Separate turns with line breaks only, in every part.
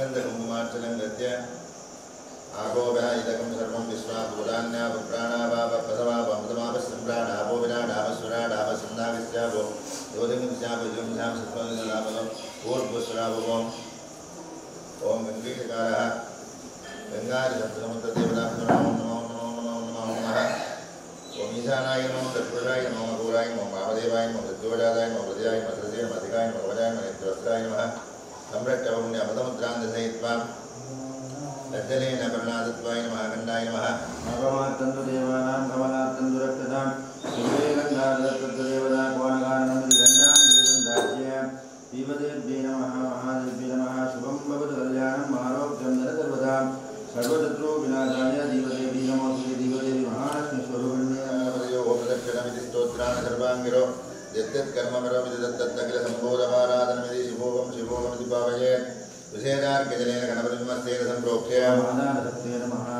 गन्धकुङ्कुमार्चनं आगोभ्यः इदकं सर्वं विश्वा भूतान्यापप्राणापापप्रथमापमृतमापस्सम्प्राणापो विराडापस्वराडापसन्नाविस्यापो योधिमुस्यापो योम्स्यां सत्त्वनिलापो ऊर्ध्वस्वरापो ओम गंगेशकारः गंगारिसप्तसमुद्रदेवताभ्यो नमो नमो नमो नमो नमो नमः ओम ईशानाय नमो दत्पुरुषाय नमो अघोराय नमो वामदेवाय नमो दत्तोजाताय नमो वज्राय नमो सरस्वती नमो अधिकाय नमो वज्राय नमो नेत्रवस्त्राय नमः सम्रट्टवमुण्य अमृतमुद्रां दशयित्वा लज्जलेन करुणादत्वाय नमः गण्डाय नमः
भगवात्तन्दुदेवानां कमलात्तन्दुरक्तदां दिव्यगन्धादत्तदेवता कोणगानन्दगन्धां दुर्गन्धाज्य दीपदेव्यै नमः महादेव्यै नमः शुभं भवतु कल्याणं आरोग्यं धनसर्वदां सर्वशत्रुविनाशाय दीपदेवी नमोऽस्तुते दीपदेवी महालक्ष्मीस्वरूपिण्ये
नमो प्रदक्षिणमिति स्तोत्राणि सर्वाङ्गिरो यत्तत्कर्मकरोमिति तत्तत्तकिलसम्भोधपाराधनमिति शिवोगं भावयेत् विशेषार्घ्यजलेन गणपतिमस्तेन सम्प्रोक्ष्य
मादानसत्तेन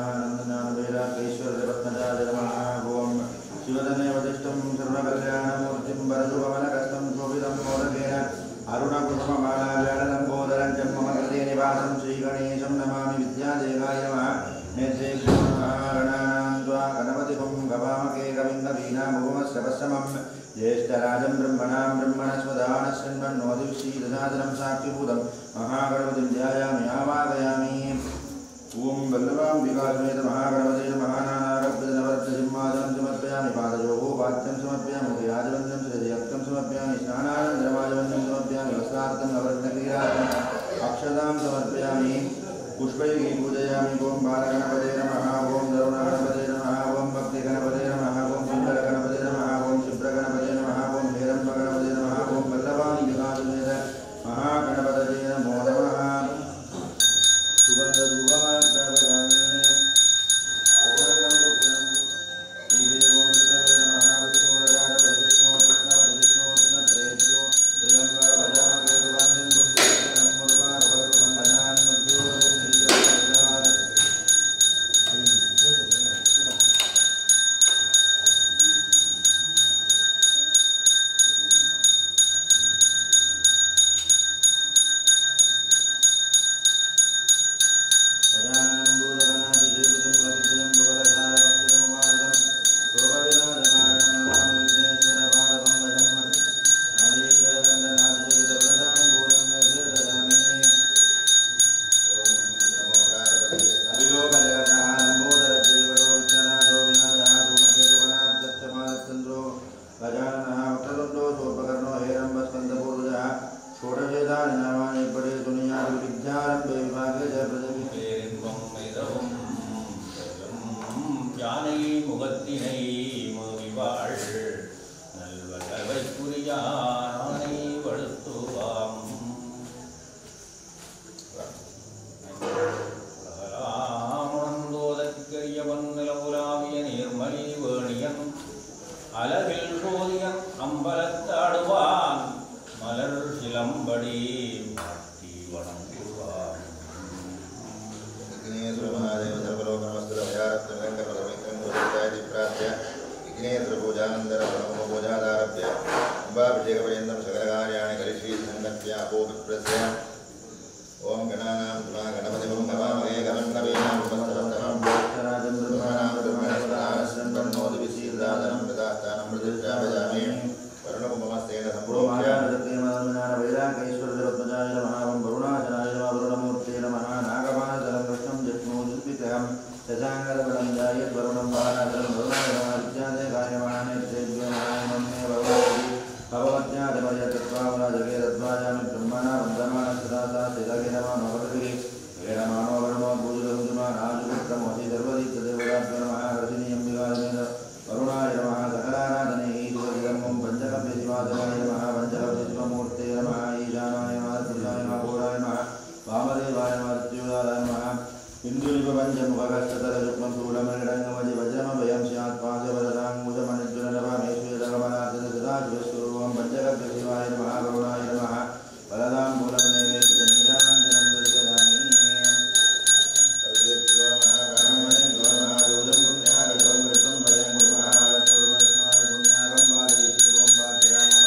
महानन्दनानवेदाकेश्वरपद्मजाय नमः ओं शिवतनयवदिष्टं सर्वकल्याणमूर्तिं वरदुकमलकस्तं शोभितं मोदकेन अरुणकुसुममालाव्यालम्बोदरं च मम कृते निवासं श्रीगणेशं नमामि विद्यादेवाय नमः नेत्रेभ्यो नमः गणानां त्वा गणपतिं गवामके कविन्दवीनामुपमश्रवसमं ज्येष्ठराजं ब्रह्मणां ब्रह्मणस्वदानशृण्वन्नोदिविश्रीदशादनं साक्षिभूतं महागणपतिं ध्यायामि आवाहयामि ओं वल्लभाम्बिकासमेत महागणपते नमः नानारब्धनवरब्धसिंहासनं समर्पयामि पादयोगो वाच्यं समर्पयामि व्याजवन्दं श्रीयक्तं समर्पयामि स्नानानन्तरमाजवन्दं समर्पयामि वस्त्रार्थं नवरत्नक्रीडार्थम् अक्षतां समर्पयामि पुष्पैः पूजयामि ओं बालगणपते नमः ओं तरुणगणपते नमः ओं भक्तिगणपते नमः ओं पिङ्गलगणपते नमः ओं क्षिप्रगणपते नमः ओं हेरम्बगणपते नमः ओं वल्लभाम्बिकासमेत महागणपतये नमो नमः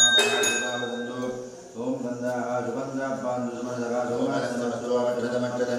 Gracias.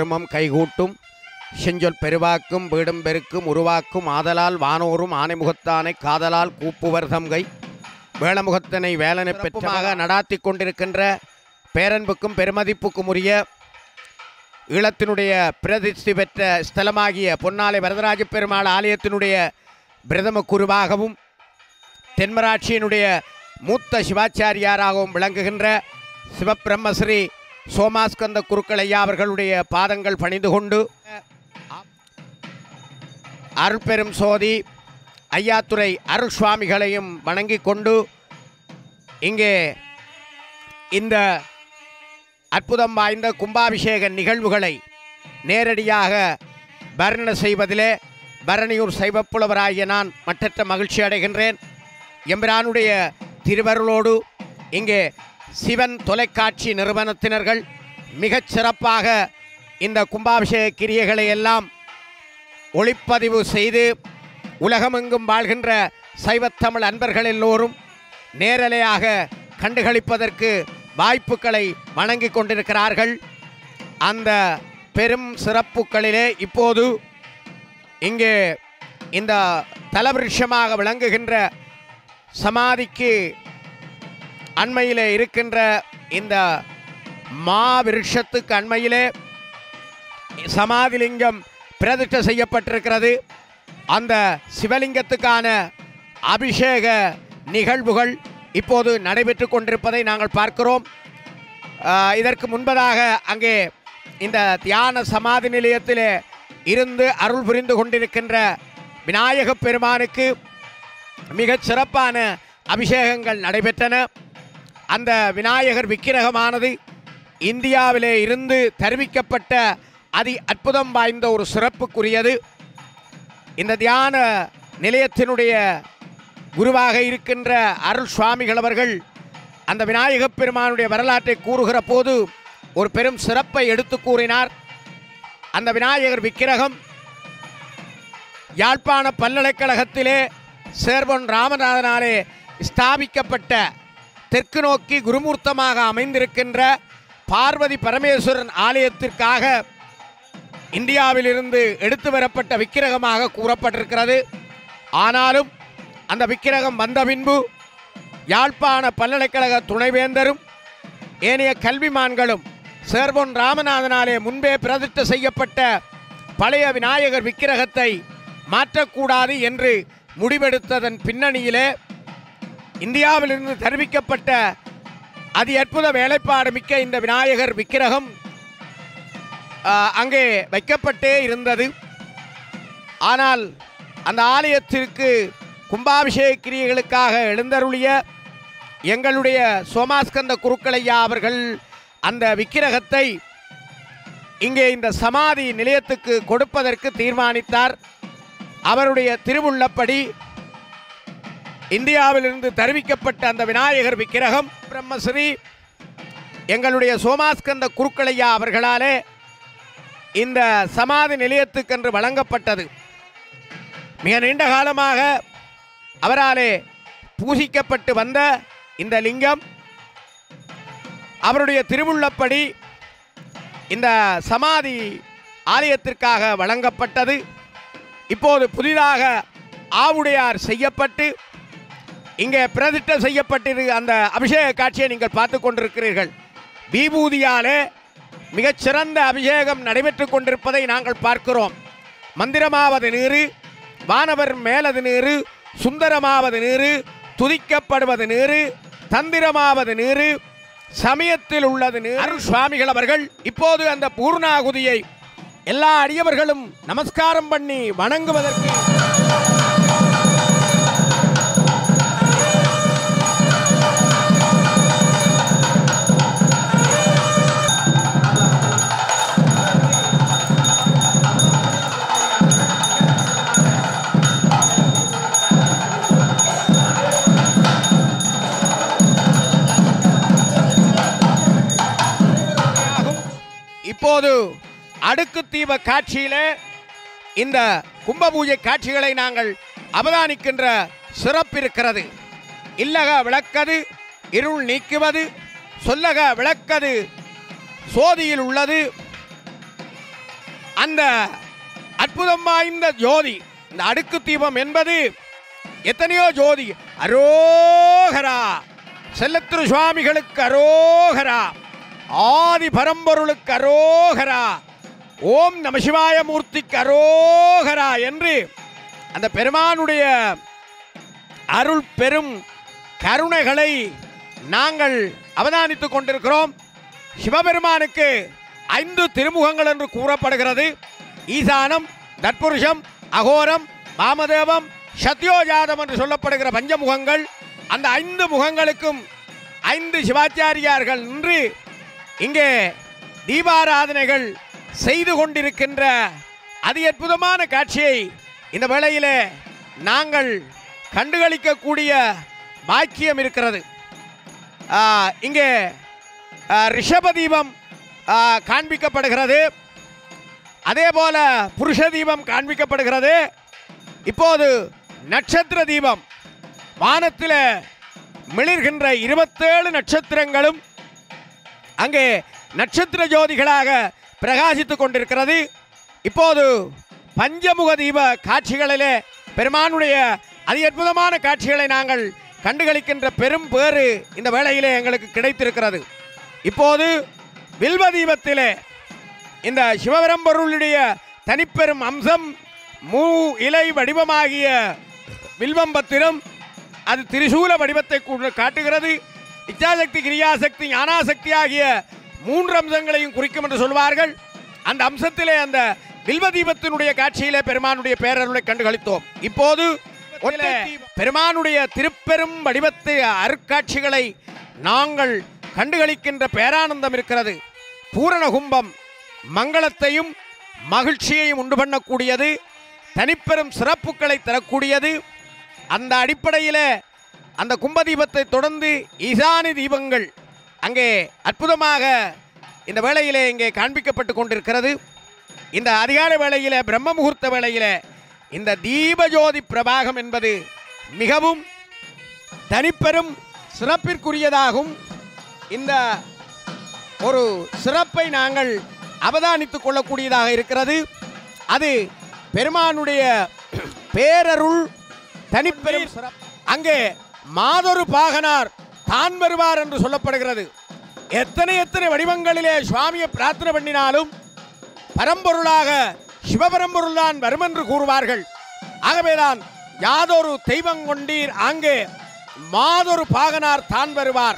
தருமம் கைகூட்டும் செஞ்சொல் பெருவாக்கும் வீடும் பெருக்கும் உருவாக்கும் ஆதலால் வானோரும் ஆனைமுகத்தானை காதலால் கூப்புவர் தம்கை வேளமுகத்தனை வேலனை பெற்றமாக நடாத்தி கொண்டிருக்கின்ற பேரன்புக்கும் பெருமதிப்புக்கும் உரிய ஈழத்தினுடைய பிரதிஷ்டி பெற்ற ஸ்தலமாகிய பொன்னாலை வரதராஜ பெருமாள் ஆலயத்தினுடைய பிரதம குருவாகவும் தென்மராட்சியினுடைய மூத்த சிவாச்சாரியாராகவும் விளங்குகின்ற சிவபிரம்மஸ்ரீ சோமாஸ்கந்த குருக்கள் அவர்களுடைய பாதங்கள் பணிந்து கொண்டு அருள்பெரும் சோதி ஐயாத்துறை அருள் சுவாமிகளையும் வணங்கி கொண்டு இங்கே இந்த அற்புதம் வாய்ந்த கும்பாபிஷேக நிகழ்வுகளை நேரடியாக வர்ணனை செய்வதிலே பரணியூர் சைவப்புலவராகிய நான் மற்றற்ற மகிழ்ச்சி அடைகின்றேன். எம்பிரானுடைய திருவருளோடு இங்கே சிவன் தொலைக்காட்சி நிறுவனத்தினர்கள் மிகச் சிறப்பாக இந்த கும்பாபிஷேக கிரியைகளை எல்லாம் ஒளிப்பதிவு செய்து உலகமெங்கும் வாழ்கின்ற சைவத்தமிழ் அன்பர்கள் எல்லோரும் நேரலையாக கண்டுகளிப்பதற்கு வாய்ப்புகளை வழங்கி கொண்டிருக்கிறார்கள். அந்த பெரும் சிறப்புகளிலே இப்போது இங்கே இந்த தலவிருஷமாக விளங்குகின்ற சமாதிக்கு அண்மையிலே இருக்கின்ற இந்த மாவிருஷத்துக்கு அண்மையிலே சமாதிலிங்கம் பிரதிஷ்டை செய்யப்பட்டிருக்கிறது. அந்த சிவலிங்கத்துக்கான அபிஷேக நிகழ்வுகள் இப்போது நடைபெற்று கொண்டிருப்பதை நாங்கள் பார்க்கிறோம். இதற்கு முன்பதாக அங்கே இந்த தியான சமாதி நிலையத்திலே இருந்து அருள் புரிந்து கொண்டிருக்கின்ற விநாயக பெருமானுக்கு மிகச் சிறப்பான அபிஷேகங்கள் நடைபெற்றன. அந்த விநாயகர் விக்கிரகமானது இந்தியாவிலே இருந்து தருவிக்கப்பட்ட அதி அற்புதம் வாய்ந்த ஒரு சிறப்புக்குரியது. இந்த தியான நிலையத்தினுடைய குருவாக இருக்கின்ற அருள் சுவாமிகள் அவர்கள் அந்த விநாயகப் பெருமானுடைய வரலாற்றை கூறுகிற போது ஒரு பெரும் சிறப்பை எடுத்து கூறினார். அந்த விநாயகர் விக்கிரகம் யாழ்ப்பாண பல்கலைக்கழகத்திலே சேர்பொன் ராமநாதனாலே ஸ்தாபிக்கப்பட்ட தெற்கு நோக்கி குருமூர்த்தமாக அமைந்திருக்கின்ற பார்வதி பரமேஸ்வரன் ஆலயத்திற்காக இந்தியாவிலிருந்து எடுத்து வரப்பட்ட விக்கிரகமாக கூறப்பட்டிருக்கிறது. ஆனாலும் அந்த விக்கிரகம் வந்த பின்பு யாழ்ப்பாண பல்கலைக்கழக துணைவேந்தரும் ஏனைய கல்விமான்களும் சேர்பொன் ராமநாதனாலே முன்பே பிரதிஷ்டை செய்யப்பட்ட பழைய விநாயகர் விக்கிரகத்தை மாற்றக்கூடாது என்று முடிவெடுத்ததன் பின்னணியிலே இந்தியாவிலிருந்து தருவிக்கப்பட்ட அதி அற்புத வேலைப்பாடு மிக்க இந்த விநாயகர் விக்கிரகம் அங்கே வைக்கப்பட்டே இருந்தது. ஆனால் அந்த ஆலயத்திற்கு கும்பாபிஷேக கிரியைகளுக்காக எழுந்தருளிய எங்களுடைய சோமாஸ்கந்த குருக்களையா அவர்கள் அந்த விக்கிரகத்தை இங்கே இந்த சமாதி நிலையத்துக்கு கொடுப்பதற்கு தீர்மானித்தார். அவருடைய திருவுள்ளப்படி இந்தியாவிலிருந்து தருவிக்கப்பட்ட அந்த விநாயகர் விக்கிரகம் பிரம்மஸ்ரீ எங்களுடைய சோமாஸ்கந்த குருக்களையா அவர்களாலே இந்த சமாதி நிலையத்துக்கென்று வழங்கப்பட்டது. மிக நீண்ட காலமாக அவராலே பூசிக்கப்பட்டு வந்த இந்த லிங்கம் அவருடைய திருவுள்ளப்படி இந்த சமாதி ஆலயத்திற்காக வழங்கப்பட்டது. இப்போது புதிதாக ஆவுடையார் செய்யப்பட்டு இங்கே பிரதிஷ்டை செய்யப்பட்டிரு அந்த அபிஷேக காட்சியை நீங்கள் பார்த்து கொண்டிருக்கிறீர்கள். விபூதியாலே மிகச்சிறந்த அபிஷேகம் நடைபெற்று கொண்டிருப்பதை நாங்கள் பார்க்கிறோம். மந்திரமாவது நீரு, வானவர் மேலது நீரு, சுந்தரமாவது நீரு, துதிக்கப்படுவது நீரு, தந்திரமாவது நீரு, சமயத்தில் உள்ளது நீரு. அருள் சுவாமிகள் அவர்கள் இப்போது அந்த பூர்ணாகுதியை எல்லா அடியவர்களும் நமஸ்காரம் பண்ணி வணங்குவதற்கு இப்போது அடுக்கு தீப காட்சியிலே இந்த கும்பபூஜை காட்சிகளை நாங்கள் அவதானிக்கின்ற சிறப்பு இருக்கிறது. இல்லக விளக்கது இருள் நீக்குவது, சொல்லக விளக்கது சோதியில் உள்ளது, அந்த அற்புதம் வாய்ந்த ஜோதி, இந்த அடுக்கு தீபம் என்பது எத்தனையோ ஜோதி. அரோகரா, செல்லத்திரு சுவாமிகளுக்கு அரோகரா, ஆதி பரம்பொருளுக்கு அரோகரா, ஓம் நம சிவாய மூர்த்திக்கு அரோகரா என்று அந்த பெருமானுடைய அருள் பெரும் கருணைகளை நாங்கள் அவதானித்துக் கொண்டிருக்கிறோம். சிவபெருமானுக்கு 5 திருமுகங்கள் என்று கூறப்படுகிறது. ஈசானம், தத்புருஷம், அகோரம், வாமதேவம், சத்யோஜாதம் என்று சொல்லப்படுகிற பஞ்சமுகங்கள். அந்த 5 முகங்களுக்கும் 5 சிவாச்சாரியார்கள் நின்று இங்கே தீபாராதனைகள் செய்து கொண்டிருக்கின்ற அதி அற்புதமான காட்சியை இந்த வேளையிலே நாங்கள் கண்டுகளிக்கக்கூடிய பாக்கியம் இருக்கிறது. இங்கே ரிஷப தீபம் காண்பிக்கப்படுகிறது, அதே போல புருஷ தீபம் காண்பிக்கப்படுகிறது. இப்போது நட்சத்திர தீபம், வானத்தில் மிளிர்கின்ற 27 நட்சத்திரங்களும் அங்கே நட்சத்திர ஜோதிகளாக பிரகாசித்துக் கொண்டிருக்கிறது. இப்போது பஞ்சமுக தீப காட்சிகளிலே பெருமானுடைய அதி அற்புதமான காட்சிகளை நாங்கள் கண்டுகளிக்கின்ற பெரும் பேறு இந்த வேளையிலே எங்களுக்கு கிடைத்திருக்கிறது. இப்போது வில்வ தீபத்திலே இந்த சிவபெரும்பொருளுடைய தனிப்பெரும் அம்சம் மூ இலை வடிவமாகிய வில்வம்பத்திரம், அது திரிசூல வடிவத்தை காட்டுகிறது. இச்சாசக்தி, கிரியாசக்தி, ஞானாசக்தி ஆகிய 3 அம்சங்களையும் குறிக்கும் என்று சொல்வார்கள். அந்த அம்சத்திலே அந்த வில்வ தீபத்தினுடைய காட்சியிலே பெருமானுடைய பேரருளை கண்டுகளித்தோம். இப்போது பெருமானுடைய திருப்பெரும் வடிவத்தை அருட்காட்சிகளை நாங்கள் கண்டுகளிக்கின்ற பேரானந்தம் இருக்கிறது. பூரண கும்பம் மங்களத்தையும் மகிழ்ச்சியையும் உண்டு பண்ணக்கூடியது, தனிப்பெரும் சிறப்புகளை தரக்கூடியது. அந்த அடிப்படையில் அந்த கும்பதீபத்தை தொடர்ந்து ஈசானி தீபங்கள் அங்கே அற்புதமாக இந்த வேளையிலே இங்கே காண்பிக்கப்பட்டு கொண்டிருக்கிறது. இந்த அதிகாலை வேளையில், பிரம்ம முகூர்த்த வேளையில் இந்த தீபஜோதி பிரபாகம் என்பது மிகவும் தனிப்பெரும் சிறப்பிற்குரியதாகும். இந்த ஒரு சிறப்பை நாங்கள் அவதானித்துக் கொள்ளக்கூடியதாக இருக்கிறது. அது பெருமானுடைய பேரருள் தனிப்பெரும் சிறப்பு. அங்கே மாதொரு பாகனார் தான் வருவார் என்று சொல்லப்படுகிறது. எத்தனை எத்தனை வடிவங்களிலே சுவாமியை பிரார்த்தனை பண்ணினாலும் பரம்பொருளாக சிவபரம்பொருள் தான் வரும் என்று கூறுவார்கள். ஆகவேதான் யாதொரு தெய்வம் கொண்டீர் அங்கே மாதொரு பாகனார் தான் வருவார்,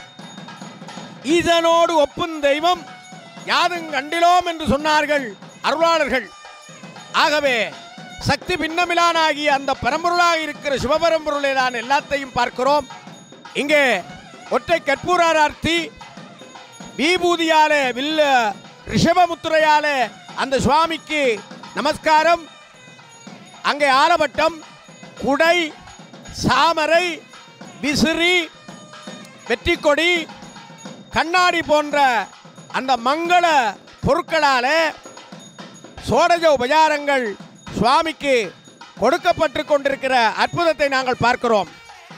ஈசனோடு ஒப்பும் தெய்வம் யாதும் கண்டிலோம் என்று சொன்னார்கள் அருளாளர்கள். ஆகவே சக்தி பின்னமிலானாகிய அந்த பரம்பொருளாக இருக்கிற சிவபரம்பொருளை தான் எல்லாத்தையும் பார்க்கிறோம். இங்கே ஒற்றை கற்பூரார்த்தி விபூதியாலே வில்ல ரிஷபமுத்திரையாலே அந்த சுவாமிக்கு நமஸ்காரம். அங்கே ஆலவட்டம், குடை, சாமரை, விசிறி, வெற்றிக்கொடி, கண்ணாடி போன்ற அந்த மங்கள பொருட்களாலே சோடஜ உபச்சாரங்கள் சுவாமிக்கு கொடுக்கப்பட்டு கொண்டிருக்கிற அற்புதத்தை நாங்கள் பார்க்கிறோம்.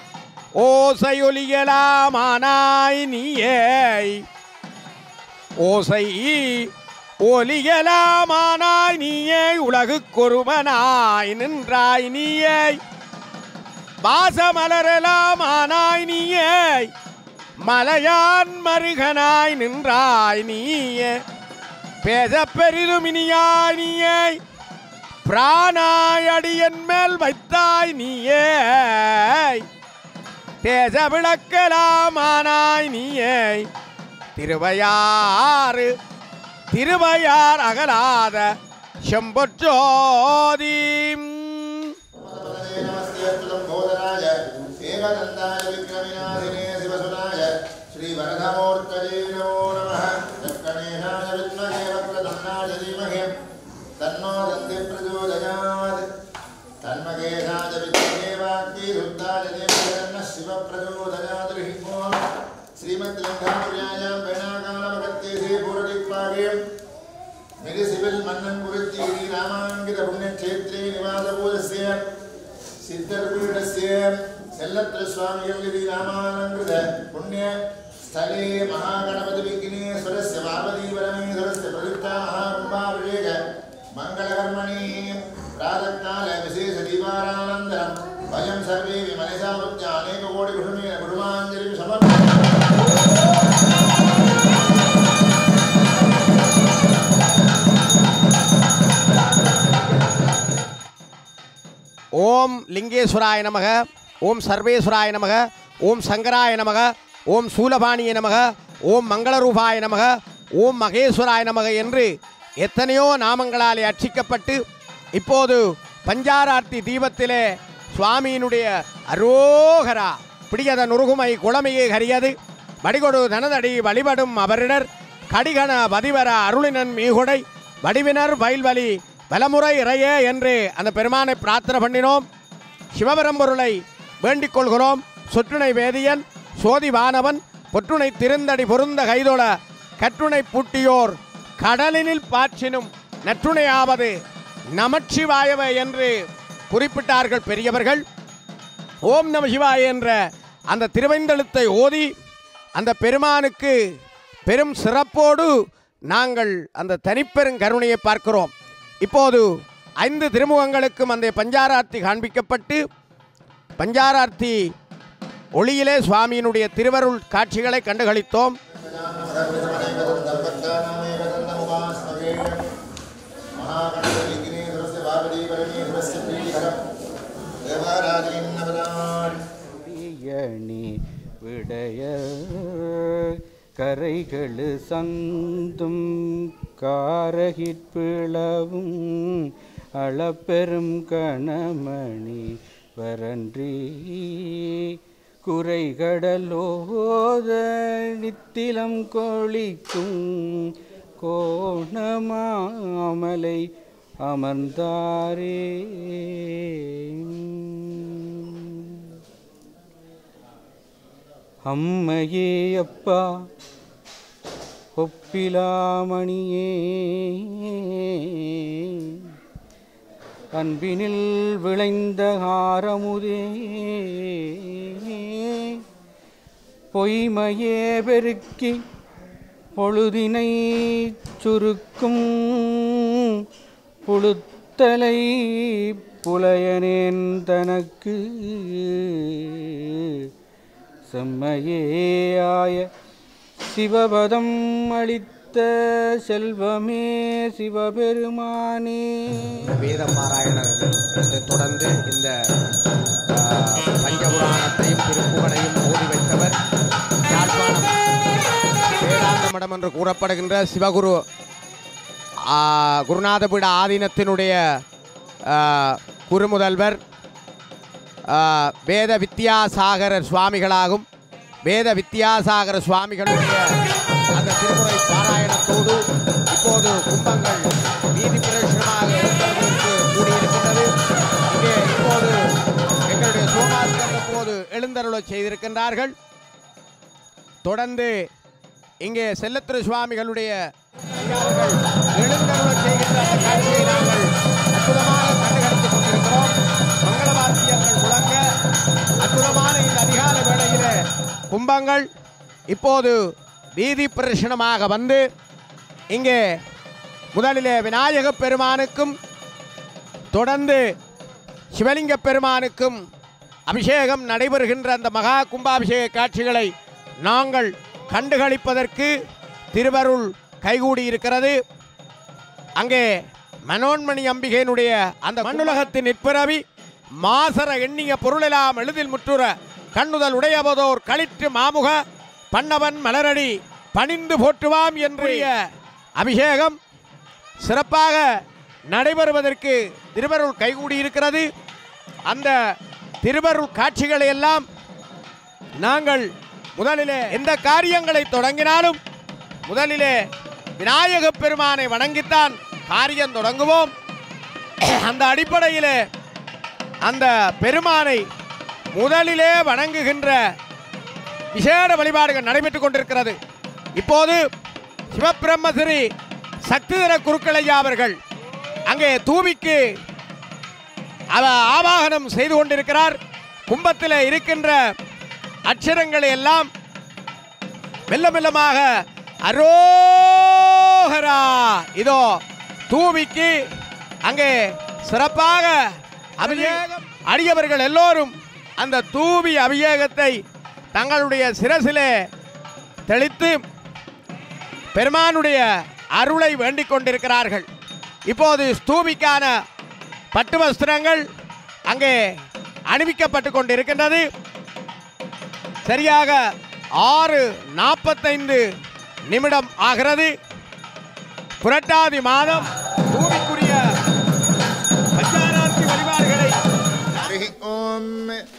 ஓசையொலியலாமானாய் நீயே, ஓசை ஒலியலாமானாய் நீயே, உலகுக்கொருவனாய் நின்றாய் நீயே, வாசமலரலாமானாய் நீயே, மலையான் மருகனாய் நின்றாய் நீயே, பேச பெரிதுமினியாய் நீயே, பிராணாய் அடியன் மேல் வைத்தாய் நீயே, தேச விளக்கலாமானாய் நீயே, திருவையார் அகலாத செம்பொற்றோதி.
तन्नो दन्ति प्रचोदयात् तन्मकेशाय विद्महे वाक्ये रुद्राय देवः शिव प्रचोदयात् ऋषिको श्रीमद्लङ्कापुर्यायां वेणाकालमगत्ये श्रीपूर्वदिक्पागे मेदिसिविल् मन्नन्पुरत्ति रामाङ्कित पुण्यक्षेत्रे निवासभूतस्य सिद्धर्पीठस्य सेल्लत्रस्वामियं रामालङ्कृत पुण्यस्थले महागणपतिविघ्नेश्वरस्य पार्वतीपरमेश्वरस्य प्रतिष्ठा महाकुम्भाभिषेक मङ्गलकर्मणि प्रातःकाले विशेषदीपारानन्तरं वयं सर्वे विमनसा वृत्या अनेककोटिकुसुमेन कुसुमाञ्जलिं समर्पयामः।
ஓம் லிங்கேஸ்வராய நமக, ஓம் சர்வேஸ்வராய நமக, ஓம் சங்கராய நமக, ஓம் சூலபாணிய நமக, ஓம் மங்களரூபாய நமக, ஓம் மகேஸ்வராய நமக என்று எத்தனையோ நாமங்களாலே அர்ச்சிக்கப்பட்டு இப்போது பஞ்சாரார்த்தி தீபத்திலே சுவாமியினுடைய அரோகரா பிடியத நுருகுமை குளமையே கரியது வடிகொடு தனதடி வழிபடும் அவரிடர் கடிகண பதிவர அருளினன் மீகுடை வடிவினர் வயல்வழி பலமுறை இறையே என்று அந்த பெருமானை பிரார்த்தனை பண்ணினோம். சிவபெரும்பொருளை வேண்டிக் கொள்கிறோம். சொற்றுணை வேதியன் சோதிவானவன் பொற்றுணை திருந்தடி பொருந்த கைதொழ கற்றுணை பூட்டியோர் கடலினில் பாற்றினும் நற்றுணையாவது நமச்சிவாயவை என்று குறிப்பிட்டார்கள் பெரியவர்கள். ஓம் நம சிவாய என்ற அந்த திருவைந்தெழுத்தை ஓதி அந்த பெருமானுக்கு பெரும் சிறப்போடு நாங்கள் அந்த தனிப்பெருங்கருணையை பார்க்கிறோம். இப்போது 5 திருமுகங்களுக்கும் அந்த பஞ்சாரார்த்தி காண்பிக்கப்பட்டு பஞ்சாரார்த்தி ஒளியிலே சுவாமியினுடைய திருவருள் காட்சிகளை கண்டுகளித்தோம்.
விடைய கரைகளு சந்தும் காரகிற்பிளவும் அளப்பெரும் கணமணி வரன்றி குறைகடலோத நித்திலம் கொளிக்கும் கோணமாமலை அமர்ந்தாரே. அம்மையே அப்பா ஒப்பிலாமணியே அன்பினில் விளைந்த ஆரமுதே பொய்மையே பெருக்கி பொழுதினை சுருக்கும் புழுத்தலை புலையனேன் தனக்கு செம்மையேயாய சிவபதம் அளித்த செல்வமே சிவபெருமானே.
வேத பாராயணத்தை தொடர்ந்து இந்த பஞ்சபுராணத்தையும் திருப்புகளையும் ஓடி வைத்தவர் யாழ்ப்பாணம் வேதாந்த மடம் என்று கூறப்படுகின்ற சிவகுரு குருநாதபீட ஆதீனத்தினுடைய குருமுதல்வர் வேத வித்யாசாகரர் சுவாமிகளாகும். வேத வித்யாசாகர சுவாமிகளுடைய அந்த திருமுறை பாராயணத்தோடு இப்போது கும்பங்கள் வீதி பிரதேசமாக கூடியிருக்கின்றது. இங்கே இப்போது எங்களுடைய சோமாஸ்கர் இப்போது எழுந்தருளை செய்திருக்கின்றார்கள். தொடர்ந்து இங்கே செல்லத்திரு சுவாமிகளுடைய எழுந்தருளை செய்கின்ற அந்த காட்சியை நாங்கள் அற்புதமாக கண்டுகளித்துக் கொண்டிருக்கிறோம். மங்களவாத்தியங்கள் முழங்க அற்புதமான இந்த அதிகால வேளையிலே கும்பங்கள் இப்போது வீதி பிரதர்சனமாக வந்து இங்கே முதலிலே விநாயக பெருமானுக்கும் தொடர்ந்து சிவலிங்க பெருமானுக்கும் அபிஷேகம் நடைபெறுகின்ற அந்த மகா கும்பாபிஷேக காட்சிகளை நாங்கள் கண்டுகளிப்பதற்கு திருவருள் கைகூடி இருக்கிறது. அங்கே மனோன்மணி அம்பிகையினுடைய அந்த மண்ணுலகத்தின் நிற்பிறவி மாசர எண்ணிய பொருளெல்லாம் எளிதில் முற்றுற கண்ணுதல் உடையவதோர் களிற்று மாமுக பண்ணவன் மலரடி பணிந்து போற்றுவாம் என்ற அபிஷேகம் சிறப்பாக நடைபெறுவதற்கு திருவருள் கைகூடியிருக்கிறது. அந்த திருவருள் காட்சிகளை எல்லாம் நாங்கள் முதலிலே எந்த காரியங்களை தொடங்கினாலும் முதலிலே விநாயக பெருமானை வணங்கித்தான் காரியம் தொடங்குவோம். அந்த அடிப்படையிலே அந்த பெருமானை முதலிலே வணங்குகின்ற விசேட வழிபாடுகள் நடைபெற்றுக் கொண்டிருக்கிறது. இப்போது சிவபிரம்மஸ்ரீ சக்திதர குருக்களையா அவர்கள் அங்கே தூவிக்கு ஆவாகனம் செய்து கொண்டிருக்கிறார். கும்பத்தில் இருக்கின்ற அட்சரங்களை எல்லாம் மெல்ல மெல்லமாக அரோகரா இதோ தூவிக்கு அங்கே சிறப்பாக அபிஷேகம் அடியவர்கள் எல்லோரும் அந்த தூவி அபிஷேகத்தை தங்களுடைய சிரசிலே தெளித்து பெருமானுடைய அருளை வேண்டிக் கொண்டிருக்கிறார்கள். இப்போது ஸ்தூபிக்கான பட்டு வஸ்திரங்கள் அங்கே அணிவிக்கப்பட்டு கொண்டிருக்கின்றது. சரியாக 6:45 நிமிடம் ஆகிறது. புரட்டாதி மாதம் பூமிக்குரிய பஞ்சாராத்தி வழிபாடுகளை
ஓம்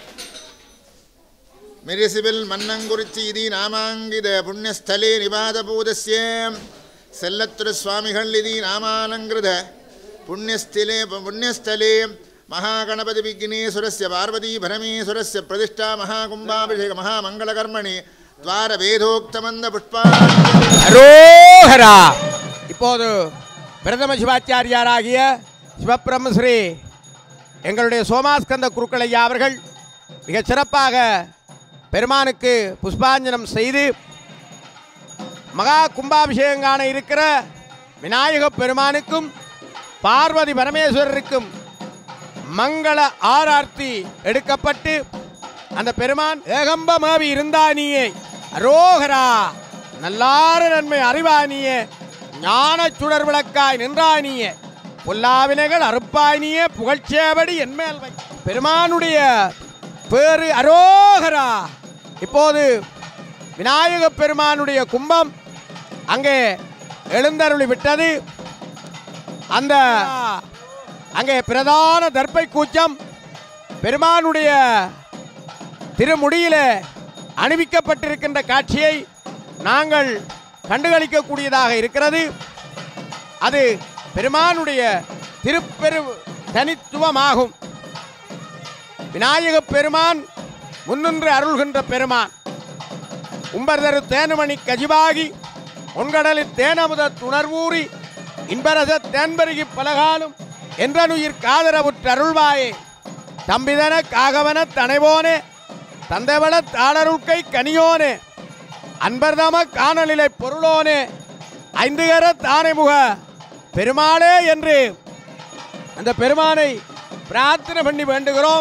மிரிசிபில் மன்னங்குறிச்சி இதி நாமாங்கித புண்ணியஸ்தலே நிபாதபூதஸ்ய செல்லத்துரு சுவாமிகள் இதி நாமாலங்கிருத புண்ணியஸ்தலே மகாகணபதி விக்னேஸ்வரஸ்ய பார்வதி பரமேஸ்வரஸ்ய பிரதிஷ்டா மகாகும்பாபிஷேக மகாமங்களகர்மணி துவார வேதோக்தமந்த
புஷ்பாரோஹரா. இப்போது பிரதம சிவாச்சாரியாராகிய சிவபிரம்மஸ்ரீ எங்களுடைய சோமாஸ்கந்த குருக்களையா அவர்கள் மிகச் சிறப்பாக பெருமானுக்கு புஷ்பாஞ்சனம் செய்து மகா கும்பாபிஷேகம் காண இருக்கிற விநாயக பெருமானுக்கும் பார்வதி பரமேஸ்வரருக்கும் மங்கள ஆரார்த்தி எடுக்கப்பட்டு அந்த பெருமான் ஏகம்பமாவி இருந்தானியே அரோகரா நல்லார நன்மை அறிவானியே ஞான சுடர் விளக்காய் நின்றானியே பொல்லாவினைகள் அறுப்பாயினியே புகழ்ச்சேவடி என்மேல் வை பெருமானுடைய பேரு அரோகரா. இப்போது விநாயக பெருமானுடைய கும்பம் அங்கே எழுந்தருளி விட்டது. அந்த அங்கே பிரதான தர்ப்பை கூச்சம் பெருமானுடைய திருமுடியிலே அணிவிக்கப்பட்டிருக்கின்ற காட்சியை நாங்கள் கண்டுகளிக்கக்கூடியதாக இருக்கிறது. அது பெருமானுடைய திருப்பெரு தனித்துவமாகும். விநாயக பெருமான் முன்னின்று அருள்கின்ற பெருமான் உம்பர்தரு தேனுமணி கஜிபாகி ஒன்கடலில் தேனமுத துணர்வூறி இன்பரச தேன்பருகி பலகாலும் என்றனுயிர் காதரவுற்ற அருள்வாயே தம்பிதன காகவன தனைவோனே தந்தைவள தாளருட்கை கனியோனே அன்பர்தம காணலிலை பொருளோனே ஐந்துகர தானைமுக பெருமாளே என்று அந்த பெருமானை பிரார்த்தனை பண்ணி வேண்டுகிறோம்.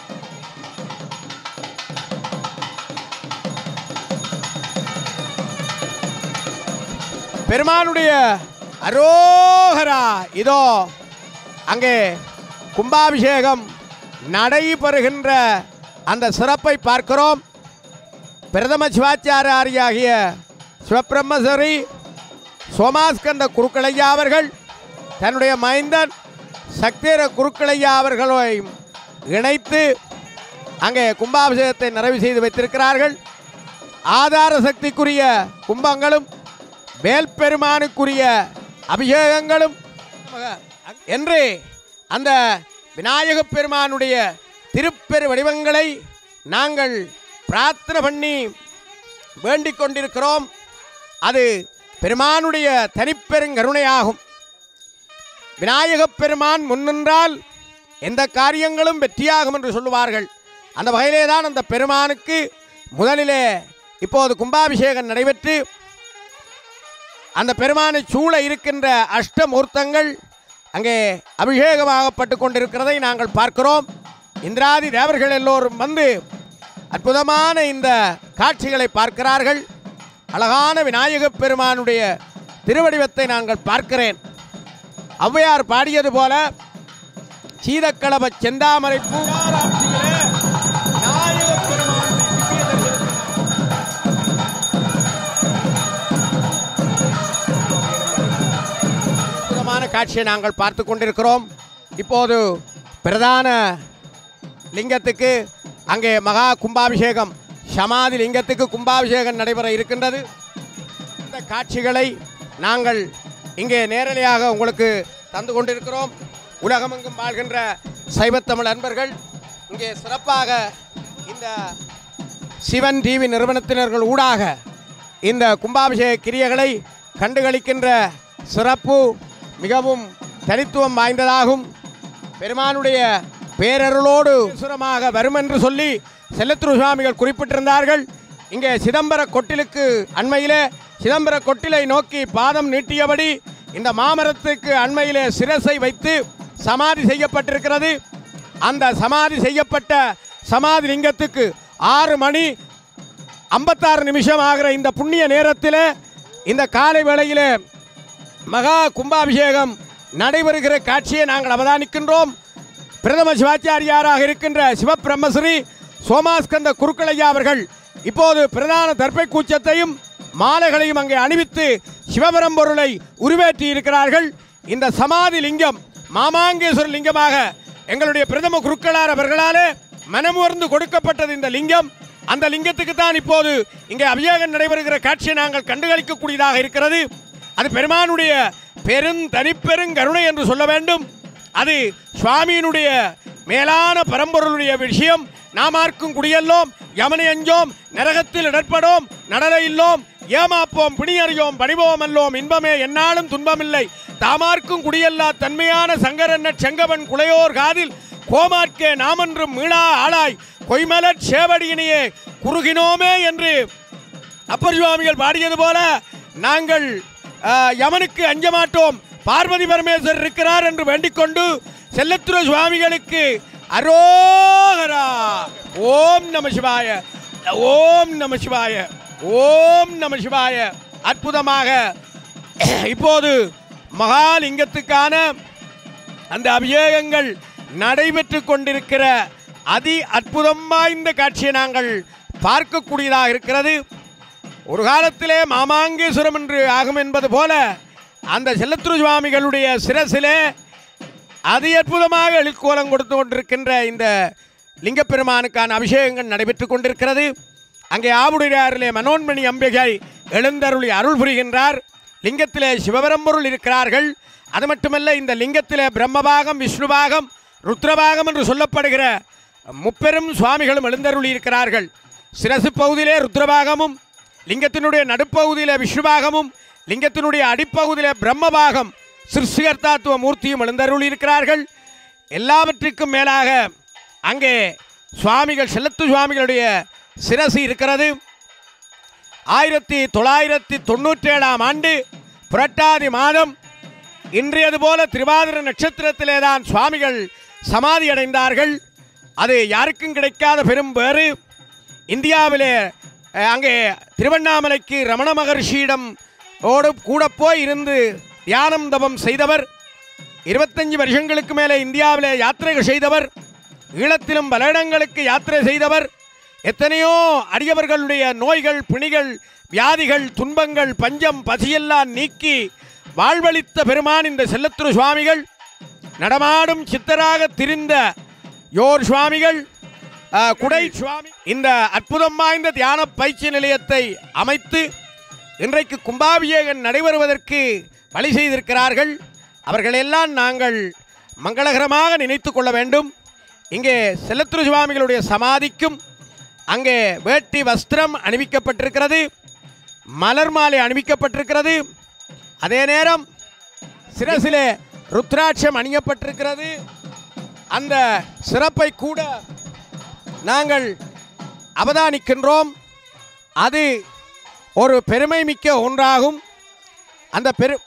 பெருமானுடைய அரோகரா. இதோ அங்கே கும்பாபிஷேகம் நடைபெறுகின்ற அந்த சிறப்பை பார்க்கிறோம். பிரதம சிவாச்சாரியாகிய சிவபிரம்மஸ்ரீ சோமாஸ்கந்த குருக்களையா அவர்கள் தன்னுடைய மைந்தன் சக்தேர குருக்களையா அவர்களை இணைத்து அங்கே கும்பாபிஷேகத்தை நிறைவு செய்து வைத்திருக்கிறார்கள். ஆதார சக்திக்குரிய கும்பங்களும் வேல் பெருமானுக்குரிய அபிஷேகங்களும் என்று அந்த விநாயக பெருமானுடைய திருப்பெரு வடிவங்களை நாங்கள் பிரார்த்தனை பண்ணி வேண்டிக் கொண்டிருக்கிறோம். அது பெருமானுடைய தனிப்பெருங்கருணையாகும். விநாயக பெருமான் முன்னின்றால் எந்த காரியங்களும் வெற்றியாகும் என்று சொல்லுவார்கள். அந்த வகையிலே தான் அந்த பெருமானுக்கு முதலிலே இப்போது கும்பாபிஷேகம் நடைபெற்று அந்த பெருமானை சூழ இருக்கின்ற அஷ்டமூர்த்தங்கள் அங்கே அபிஷேகமாகப்பட்டு கொண்டிருக்கிறதை நாங்கள் பார்க்கிறோம். இந்திராதி தேவர்கள் எல்லோரும் வந்து அற்புதமான இந்த காட்சிகளை பார்க்கிறார்கள். அழகான விநாயக பெருமானுடைய திருவடிவத்தை நாங்கள் பார்க்கிறேன். ஔவையார் பாடியது போல சீதக்களப செந்தாமரை பூங்காராட்சிகளே விநாயக அற்புதமான காட்சியை நாங்கள் பார்த்து கொண்டிருக்கிறோம். இப்போது பிரதான லிங்கத்துக்கு அங்கே மகா கும்பாபிஷேகம் சமாதி லிங்கத்துக்கு கும்பாபிஷேகம் நடைபெற இருக்கின்றது. இந்த காட்சிகளை நாங்கள் இங்கே நேரடியாக உங்களுக்கு தந்து கொண்டிருக்கிறோம். உலகமெங்கும் வாழ்கின்ற சைவத்தமிழ் அன்பர்கள் இங்கே சிறப்பாக இந்த சிவன் டிவி நிறுவனத்தினர்கள் ஊடாக இந்த கும்பாபிஷேக கிரியைகளை கண்டுகளிக்கின்ற சிறப்பு மிகவும் தனித்துவம் வாய்ந்ததாகும். பெருமானுடைய பேரருளோடு சுரமாக வரும் என்று சொல்லி செல்லத்துரு சுவாமிகள் குறிப்பிட்டிருந்தார்கள். இங்கே சிதம்பர கொட்டிலுக்கு அண்மையிலே சிதம்பர கொட்டிலை நோக்கி பாதம் நீட்டியபடி இந்த மாமரத்துக்கு அண்மையிலே சிரசை வைத்து சமாதி செய்யப்பட்டிருக்கிறது. அந்த சமாதி செய்யப்பட்ட சமாதி லிங்கத்துக்கு 6 மணி 56 நிமிஷம் ஆகிற இந்த புண்ணிய நேரத்தில் இந்த காலை வேளையில் மகா கும்பாபிஷேகம் நடைபெறுகிற காட்சியை நாங்கள் அவதானிக்கின்றோம். பிரதம சிவாச்சாரியாராக இருக்கின்ற சிவபிரம்மஸ்ரீ சோமாஸ்கந்த குருக்களையா அவர்கள் இப்போது பிரதான தர்ப்பை கூச்சத்தையும் மாலைகளையும் அங்கே அணிவித்து சிவபரம்பொருளை உருவேற்றி இருக்கிறார்கள். இந்த சமாதி லிங்கம் மாமாங்கேஸ்வர லிங்கமாக எங்களுடைய பிரதம குருக்களார் அவர்களாலே மனமுவர்ந்து கொடுக்கப்பட்டது. இந்த லிங்கம் அந்த லிங்கத்துக்கு தான் இப்போது இங்கே அபிஷேகம் நடைபெறுகிற காட்சியை நாங்கள் கண்டுகளிக்கக்கூடியதாக இருக்கிறது. அது பெருமானுடைய தனிப்பெருங்கருணை என்று சொல்ல வேண்டும். அது சுவாமியினுடைய மேலான பரம்பொருளுடைய விஷயம். நாமார்க்கும் குடியல்லோம், யமனை அஞ்சோம், நரகத்தில் இடர்படோம், நடலை இல்லோம், ஏமாப்போம், பிணியறியோம், பணிவோம் அல்லோம், இன்பமே என்னாலும் துன்பமில்லை, தாமார்க்கும் குடியல்லா தன்மையான சங்கரன்ன செங்கவன் குலையோர் காதில் கோமார்க்கே நாமன்றும் மீளா ஆளாய் கொய்மலர் சேவடியினையே குறுகினோமே என்று அப்பர் சுவாமிகள் பாடியது போல நாங்கள் யமனுக்கு அஞ்ச மாட்டோம், பார்வதி பரமேஸ்வரர் இருக்கிறார் என்று வேண்டிக்கொண்டு செல்லத்துறை சுவாமிகளுக்கு அரோகரா. ஓம் நம சிவாய, ஓம் நம சிவாய, ஓம் நம சிவாய. அற்புதமாக இப்போது மகாலிங்கத்துக்கான அந்த அபிஷேகங்கள் நடைபெற்று கொண்டிருக்கிற அதி அற்புதம் வாய்ந்த காட்சியை நாங்கள் பார்க்கக்கூடியதாக இருக்கிறது. ஒரு காலத்திலே மாமாங்கேஸ்வரம் என்று ஆகும் என்பது போல அந்த செல்லத்துறை சுவாமிகளுடைய சிரசிலே அதி அற்புதமாக எழுக்கோலம் கொடுத்து கொண்டிருக்கின்ற இந்த லிங்கப்பெருமானுக்கான அபிஷேகங்கள் நடைபெற்று கொண்டிருக்கிறது. அங்கே ஆவுடையாரிலே மனோன்மணி அம்பிகை எழுந்தருளி அருள் புரிகின்றார். லிங்கத்திலே சிவபரம்பொருள் இருக்கிறார்கள். அது மட்டுமல்ல, இந்த லிங்கத்திலே பிரம்மபாகம், விஷ்ணுபாகம், ருத்ரபாகம் என்று சொல்லப்படுகிற முப்பெரும் சுவாமிகளும் எழுந்தருளி இருக்கிறார்கள். சிரசு பகுதியிலே ருத்ரபாகமும், லிங்கத்தினுடைய நடுப்பகுதியிலே விஷ்ணுபாகமும், லிங்கத்தினுடைய அடிப்பகுதியிலே பிரம்மபாகம் சிருஷ்டிகர்த்தாத்துவ மூர்த்தியும் எழுந்தருளி இருக்கிறார்கள். எல்லாவற்றுக்கும் மேலாக அங்கே சுவாமிகள் செல்லத்து சுவாமிகளுடைய சிரசு இருக்கிறது. 1997 ஆண்டு புரட்டாதி மாதம் இன்றையது போல திருவாதிரை நட்சத்திரத்திலே தான் சுவாமிகள் சமாதி அடைந்தார்கள். அது யாருக்கும் கிடைக்காத பெரும் பேறு. இந்தியாவிலே அங்கே திருவண்ணாமலைக்கு ரமண மகர்ஷியிடம் கூட போய் இருந்து தியானம் தபம் செய்தவர். 25 வருஷங்களுக்கு மேலே இந்தியாவிலே யாத்திரைகள் செய்தவர். ஈழத்திலும் பல இடங்களுக்கு யாத்திரை செய்தவர். எத்தனையோ அடியவர்களுடைய நோய்கள், பிணிகள், வியாதிகள், துன்பங்கள், பஞ்சம், பசியெல்லாம் நீக்கி வாழ்வளித்த பெருமான் இந்த செல்லத்துறை சுவாமிகள். நடமாடும் சித்தராக திரிந்த யோர் சுவாமிகள், குடை சுவாமி இந்த அற்புதம் வாய்ந்த தியான பயிற்சி நிலையத்தை அமைத்து இன்றைக்கு கும்பாபிஷேகம் நடைபெறுவதற்கு வழி செய்திருக்கிறார்கள். அவர்களெல்லாம் நாங்கள் மங்களகரமாக நினைத்து கொள்ள வேண்டும். இங்கே செல்லத்துறை சுவாமிகளுடைய சமாதிக்கும் அங்கே வேட்டி வஸ்திரம் அணிவிக்கப்பட்டிருக்கிறது, மலர் மாலை அணிவிக்கப்பட்டிருக்கிறது. அதே நேரம் சிரசிலே ருத்ராட்சம் அணியப்பட்டிருக்கிறது. அந்த சிறப்பை கூட நாங்கள் அவதானிக்கின்றோம். அது ஒரு பெருமை மிக்க ஒன்றாகும். அந்த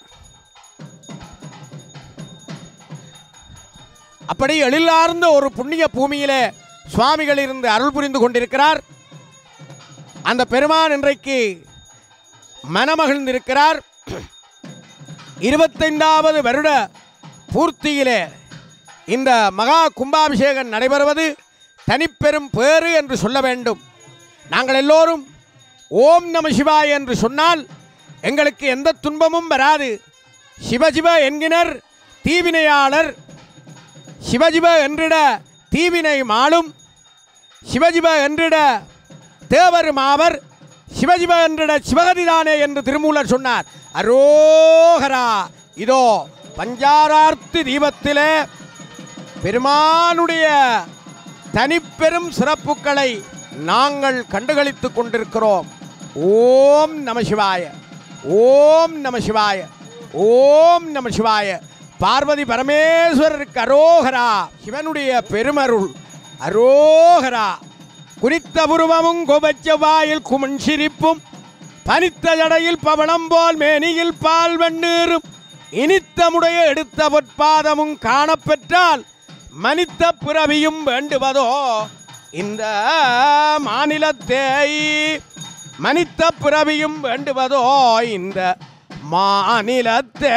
அப்படி எழிலார்ந்த ஒரு புண்ணிய பூமியிலே சுவாமிகள் இருந்து அருள் புரிந்து கொண்டிருக்கிறார். அந்த பெருமான் இன்றைக்கு மனமகிழ்ந்திருக்கிறார். 25வது வருட பூர்த்தியிலே இந்த மகா கும்பாபிஷேகம் நடைபெறுவது தனிப்பெரும் பேறு என்று சொல்ல வேண்டும். நாங்கள் எல்லோரும் ஓம் நம சிவாய என்று சொன்னால் எங்களுக்கு எந்த துன்பமும் வராது. சிவசிவ என்கினர் தீவினையாளர், சிவஜிவ என்றிட தீவினை மாளும், சிவஜிவ என்றிட தேவர் மாவர், சிவஜிவ என்றிட சிவகதிதானே என்று திருமூலர் சொன்னார். அரோகரா. இதோ பஞ்சாரார்த்தி தீபத்திலே பெருமானுடைய தனிப்பெரும் சிறப்புகளை நாங்கள் கண்டுகளித்து கொண்டிருக்கிறோம். ஓம் நம சிவாய, ஓம் நம சிவாய, ஓம் நம சிவாய. பார்வதி பரமேஸ்வரருக்கு அரோகரா. சிவனுடைய பெருமருள் அரோகரா. குறித்த புருவமும் கோபச்ச வாயில் குமன் சிரிப்பும் பனித்த ஜடையில் பவளம் போல் மேனியில் பால் வெண்ணீரும் இனித்தமுடைய எடுத்த பொற்பாதமும் காணப்பெற்றால் மனித பிறவியும் வேண்டுவதோ இந்த மாநிலத்தை, மனித பிறவியும் வேண்டுவதோ இந்த மாநிலத்தை.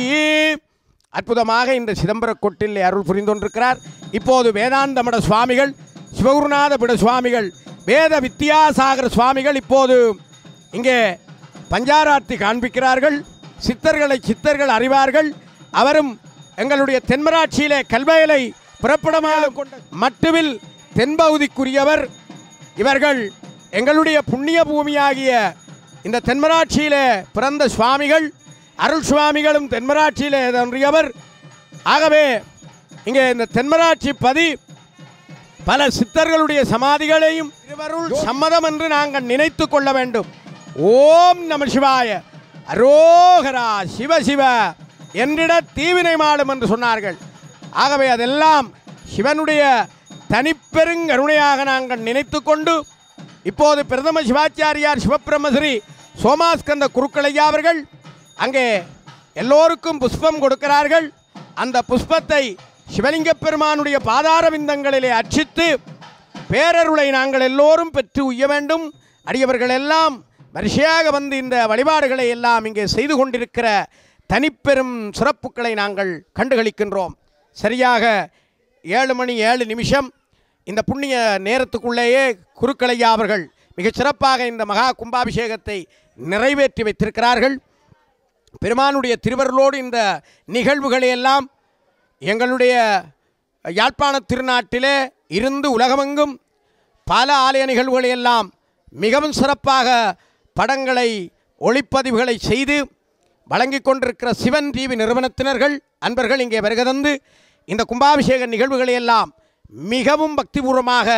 அற்புதமாக இந்த சிதம்பர கொட்டில் அருள் புரிந்தொன்றிருக்கிறார். இப்போது வேதாந்த மட சுவாமிகள், சிவகுருநாத பிட சுவாமிகள், வேத வித்யாசாகர சுவாமிகள் இப்போது இங்கே பஞ்சாராத்தி காண்பிக்கிறார்கள். சித்தர்கள் அறிவார்கள். அவரும் எங்களுடைய தென்மராட்சியிலே கல்வயலை புறப்படமாக கொண்ட மட்டுவில் தென்பகுதிக்குரியவர். இவர்கள் எங்களுடைய புண்ணிய பூமியாகிய இந்த தென்மராட்சியிலே பிறந்த சுவாமிகள். அருள் சுவாமிகளும் தென்மராட்சியிலே தோன்றியவர். ஆகவே இங்கே இந்த தென்மராட்சி பதி பல சித்தர்களுடைய சமாதிகளையும் திருவருள் சம்மதம் என்று நாங்கள் நினைத்து கொள்ள வேண்டும். ஓம் நம சிவாய, அரோகரா, சிவ சிவ என்றிட தீவினை மாடும் என்று சொன்னார்கள். ஆகவே அதெல்லாம் சிவனுடைய தனிப்பெருங்கருணையாக நாங்கள் நினைத்து கொண்டு இப்போது பிரதம சிவாச்சாரியார் சிவபிரம்மஸ்ரீ சோமாஸ்கந்த குருக்களையா அவர்கள் அங்கே எல்லோருக்கும் புஷ்பம் கொடுக்கிறார்கள். அந்த புஷ்பத்தை சிவலிங்க பெருமானுடைய பாதார விந்தங்களிலே அர்ச்சித்து பேரருளை நாங்கள் எல்லோரும் பெற்று உய்ய வேண்டும். அடியவர்கள் எல்லாம் வரிசையாக வந்து இந்த வழிபாடுகளை எல்லாம் இங்கே செய்து கொண்டிருக்கிற தனிப்பெரும் சிறப்புகளை நாங்கள் கண்டுகளிக்கின்றோம். சரியாக 7 மணி 7 நிமிஷம் இந்த புண்ணிய நேரத்துக்குள்ளேயே குருக்களையா அவர்கள் மிகச் சிறப்பாக இந்த மகா கும்பாபிஷேகத்தை நிறைவேற்றி வைத்திருக்கிறார்கள். பெருமானுடைய திருவருளோடு இந்த நிகழ்வுகளை எல்லாம் எங்களுடைய யாழ்ப்பாண திருநாட்டிலே இருந்து உலகமெங்கும் பல ஆலய நிகழ்வுகளை எல்லாம் மிகவும் சிறப்பாக படங்களை ஒளிப்பதிவுகளை செய்து வழங்கி கொண்டிருக்கிற சிவன் டிவி நிறுவனத்தினர்கள் அன்பர்கள் இங்கே வருகை தந்து இந்த கும்பாபிஷேக நிகழ்வுகளை எல்லாம் மிகவும் பக்திபூர்வமாக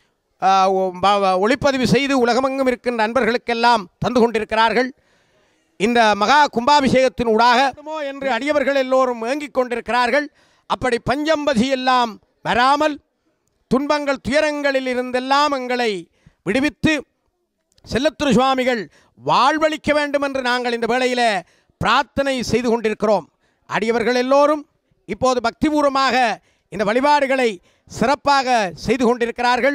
ஒளிப்பதிவு செய்து உலகமெங்கும் இருக்கின்ற அன்பர்களுக்கெல்லாம் தந்து கொண்டிருக்கிறார்கள். இந்த மகா கும்பாபிஷேகத்தின் ஊடாக என்று அடியவர்கள் எல்லோரும் ஏங்கிக் கொண்டிருக்கிறார்கள். அப்படி பஞ்சம்பதி எல்லாம் வராமல் துன்பங்கள் துயரங்களில் இருந்தெல்லாம் எங்களை விடுவித்து செல்லத்துரு சுவாமிகள் வாழ்வளிக்க வேண்டும் என்று நாங்கள் இந்த வேளையில் பிரார்த்தனை செய்து கொண்டிருக்கிறோம். அடியவர்கள் எல்லோரும் இப்போது பக்திபூர்வமாக இந்த வழிபாடுகளை சிறப்பாக செய்து கொண்டிருக்கிறார்கள்.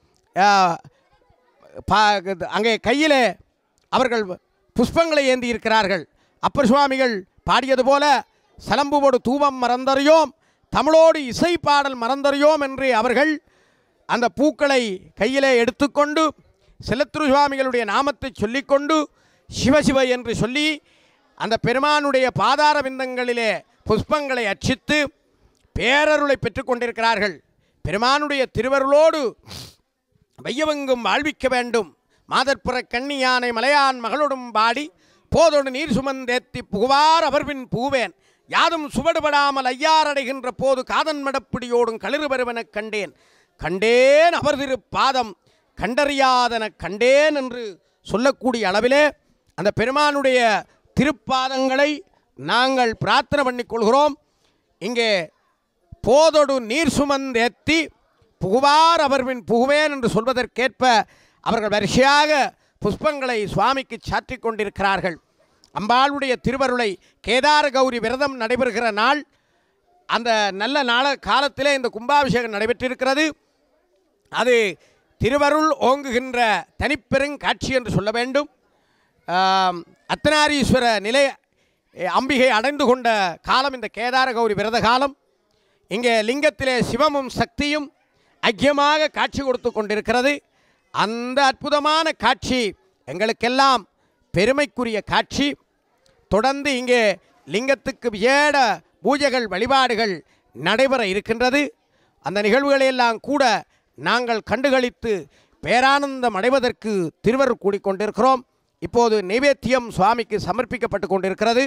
அங்கே கையிலே அவர்கள் புஷ்பங்களை ஏந்தி இருக்கிறார்கள். அப்பர் சுவாமிகள் பாடியது போல சலம்புவோடு தூபம் மறந்தறியோம், தமிழோடு இசை பாடல் மறந்தறியோம் என்று அவர்கள் அந்த பூக்களை கையிலே எடுத்துக்கொண்டு செல்லத்துரு சுவாமிகளுடைய நாமத்தை சொல்லிக்கொண்டு சிவசிவ என்று சொல்லி அந்த பெருமானுடைய பாதார விந்தங்களிலே புஷ்பங்களை அர்ச்சித்து பேரருளை பெற்று கொண்டிருக்கிறார்கள். பெருமானுடைய திருவருளோடு வையவெங்கும் வாழ்விக்க வேண்டும். மாதற்புற கண்ணி யானை மலையான் மகளோடும் பாடி போதொடு நீர் சுமந்தேத்தி புகுவார் அவர்பின் புகுவேன் யாதும் சுவடுபடாமல் ஐயாரடைகின்ற போது காதன் மடப்பிடியோடும் களிறு வருவனக் கண்டேன் கண்டேன் அவர் திரு பாதம் கண்டறியாதன கண்டேன் என்று சொல்லக்கூடிய அளவிலே அந்த பெருமானுடைய திருப்பாதங்களை நாங்கள் பிரார்த்தனை பண்ணிக்கொள்கிறோம். இங்கே போதொடு நீர் சுமந்தேத்தி புகுவார் அவர்பின் புகுவேன் என்று சொல்வதற்கேற்ப அவர்கள் வரிசையாக புஷ்பங்களை சுவாமிக்கு சாற்றிக் கொண்டிருக்கிறார்கள். அம்பாளுடைய திருவருளை கேதார கௌரி விரதம் நடைபெறுகிற நாள், அந்த நல்ல காலத்திலே இந்த கும்பாபிஷேகம் நடைபெற்றிருக்கிறது. அது திருவருள் ஓங்குகின்ற தனிப்பெருங்காட்சி என்று சொல்ல வேண்டும். அர்த்தநாரீஸ்வர நிலை அம்பிகை அடைந்து கொண்ட காலம் இந்த கேதார கௌரி விரத காலம். இங்கே லிங்கத்திலே சிவமும் சக்தியும் ஐக்கியமாக காட்சி கொடுத்து கொண்டிருக்கிறது. அந்த அற்புதமான காட்சி எங்களுக்கெல்லாம் பெருமைக்குரிய காட்சி. தொடர்ந்து இங்கே லிங்கத்துக்கு விசேட பூஜைகள் வழிபாடுகள் நடைபெற இருக்கின்றது. அந்த நிகழ்வுகளையெல்லாம் கூட நாங்கள் கண்டுகளித்து பேரானந்தம் அடைவதற்கு திருவருள் கூடிக்கொண்டிருக்கிறோம். இப்போது நைவேத்தியம் சுவாமிக்கு சமர்ப்பிக்கப்பட்டு கொண்டிருக்கிறது.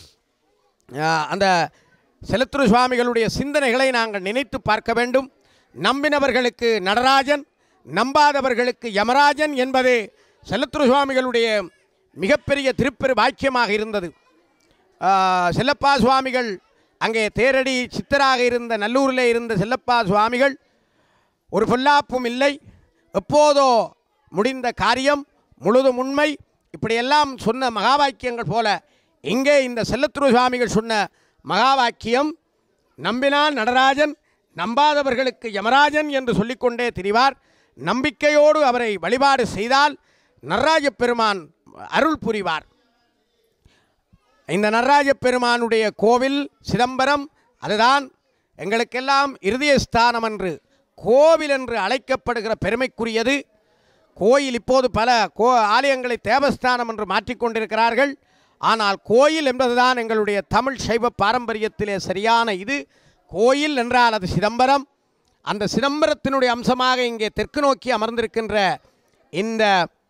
அந்த செல்லத்துரு சுவாமிகளுடைய சிந்தனைகளை நாங்கள் நினைத்து பார்க்க வேண்டும். நம்பினவர்களுக்கு நடராஜன், நம்பாதவர்களுக்கு யமராஜன் என்பது செல்லத்துரு சுவாமிகளுடைய மிகப்பெரிய திருப்பெரு வாக்கியமாக இருந்தது. செல்லப்பா சுவாமிகள் அங்கே தேரடி சித்தராக இருந்த நல்லூரில் இருந்த செல்லப்பா சுவாமிகள் ஒரு பொல்லாப்பும் இல்லை, எப்போதோ முடிந்த காரியம் முழுதும் உண்மை, இப்படியெல்லாம் சொன்ன மகா வாக்கியங்கள் போல இங்கே இந்த செல்லத்துறை சுவாமிகள் சொன்ன மகா வாக்கியம், நம்பினால் நடராஜன், நம்பாதவர்களுக்கு யமராஜன் என்று சொல்லிக்கொண்டே திரிவார். நம்பிக்கையோடு அவரை வழிபாடு செய்தால் நடராஜ பெருமான் அருள் புரிவார். இந்த நடராஜ பெருமானுடைய கோவில் சிதம்பரம், அதுதான் எங்களுக்கெல்லாம் இருதயஸ்தானம் என்று, கோவில் என்று அழைக்கப்படுகிற பெருமைக்குரியது. கோயில் இப்போது பல ஆலயங்களை தேவஸ்தானம் என்று மாற்றிக்கொண்டிருக்கிறார்கள். ஆனால் கோயில் என்பதுதான் எங்களுடைய தமிழ் சைவ பாரம்பரியத்திலே சரியான இது. கோயில் என்றால் அது சிதம்பரம். அந்த சிதம்பரத்தினுடைய அம்சமாக இங்கே தெற்கு நோக்கி அமர்ந்திருக்கின்ற இந்த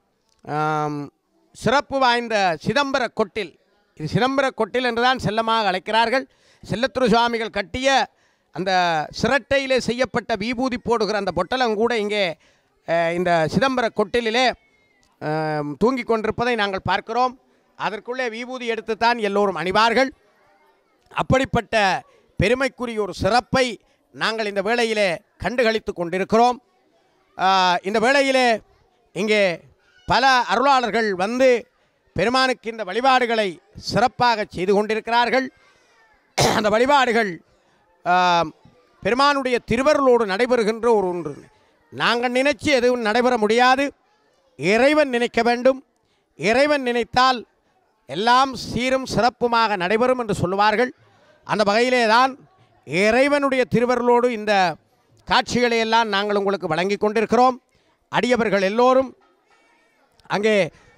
சிறப்பு வாய்ந்த சிதம்பர கொட்டில், இது சிதம்பர கொட்டில் என்றுதான் செல்லமாக அழைக்கிறார்கள். செல்லத்துறை சுவாமிகள் கட்டிய அந்த சிரட்டையிலே செய்யப்பட்ட விபூதி போடுகிற அந்த பொட்டலம் கூட இங்கே இந்த சிதம்பர கொட்டிலே தூங்கி கொண்டிருப்பதை நாங்கள் பார்க்கிறோம். அதற்குள்ளே விபூதி எடுத்துத்தான் எல்லோரும் அணிவார்கள். அப்படிப்பட்ட பெருமைக்குரிய ஒரு சிறப்பை நாங்கள் இந்த வேளையிலே கண்டுகளித்து கொண்டிருக்கிறோம். இந்த வேளையிலே இங்கே பல அருளாளர்கள் வந்து பெருமானுக்கு இந்த வழிபாடுகளை சிறப்பாக செய்து கொண்டிருக்கிறார்கள். அந்த வழிபாடுகள் பெருமானுடைய திருவருளோடு நடைபெறுகின்ற ஒரு ஒன்று. நாங்கள் நினைச்சு எதுவும் நடைபெற முடியாது. இறைவன் நினைக்க வேண்டும். இறைவன் நினைத்தால் எல்லாம் சீரும் சிறப்புமாக நடைபெறும் என்று சொல்லுவார்கள். அந்த வகையிலே தான் இறைவனுடைய திருவருளோடு இந்த காட்சிகளை எல்லாம் நாங்கள் உங்களுக்கு வழங்கி கொண்டிருக்கிறோம். அடியவர்கள் எல்லோரும் அங்கே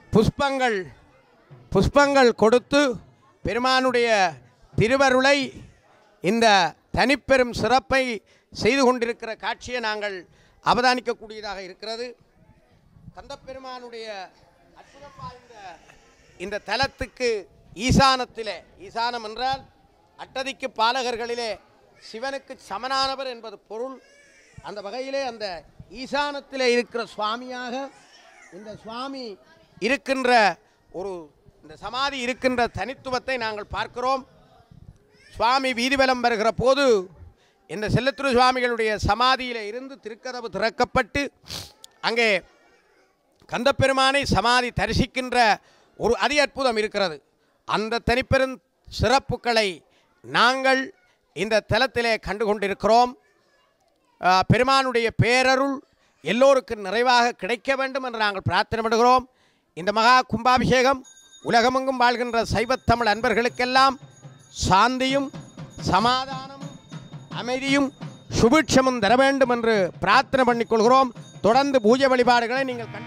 புஷ்பங்கள் கொடுத்து பெருமானுடைய திருவருளை, இந்த தனிப்பெரும் சிறப்பை செய்து கொண்டிருக்கிற காட்சியை நாங்கள் அவதானிக்கக்கூடியதாக இருக்கிறது. கந்தப்பெருமானுடைய அற்புதம் வாய்ந்த இந்த தலத்துக்கு ஈசானத்திலே, ஈசானம் என்றால் அட்டதிக்கு பாலகர்களிலே சிவனுக்கு சமனானவர் என்பது பொருள். அந்த வகையிலே அந்த ஈசானத்திலே இருக்கிற சுவாமியாக இந்த சுவாமி இருக்கின்ற ஒரு, இந்த சமாதி இருக்கின்ற தனித்துவத்தை நாங்கள் பார்க்கிறோம். சுவாமி வீதிவலம் வருகிற போது இந்த செல்லத்துறை சுவாமிகளுடைய சமாதியில் இருந்து திருக்கதவு திறக்கப்பட்டு அங்கே கந்தப்பெருமானை சமாதி தரிசிக்கின்ற ஒரு அதி அற்புதம் இருக்கிறது. அந்த தனிப்பெரும் சிறப்புகளை நாங்கள் இந்த தலத்திலே கண்டு கொண்டிருக்கிறோம். பெருமானுடைய பேரருள் எல்லோருக்கும் நிறைவாக கிடைக்க வேண்டும் என்று நாங்கள் பிரார்த்தனை பண்ணுகிறோம். இந்த மகா கும்பாபிஷேகம் உலகமெங்கும் வாழ்கின்ற சைவத்தமிழ் அன்பர்களுக்கெல்லாம் சாந்தியும் சமாதானமும் அமைதியும் சுபிட்சமும் தர வேண்டும் என்று பிரார்த்தனை பண்ணிக்கொள்கிறோம். தொடர்ந்து பூஜை வழிபாடுகளை நீங்கள்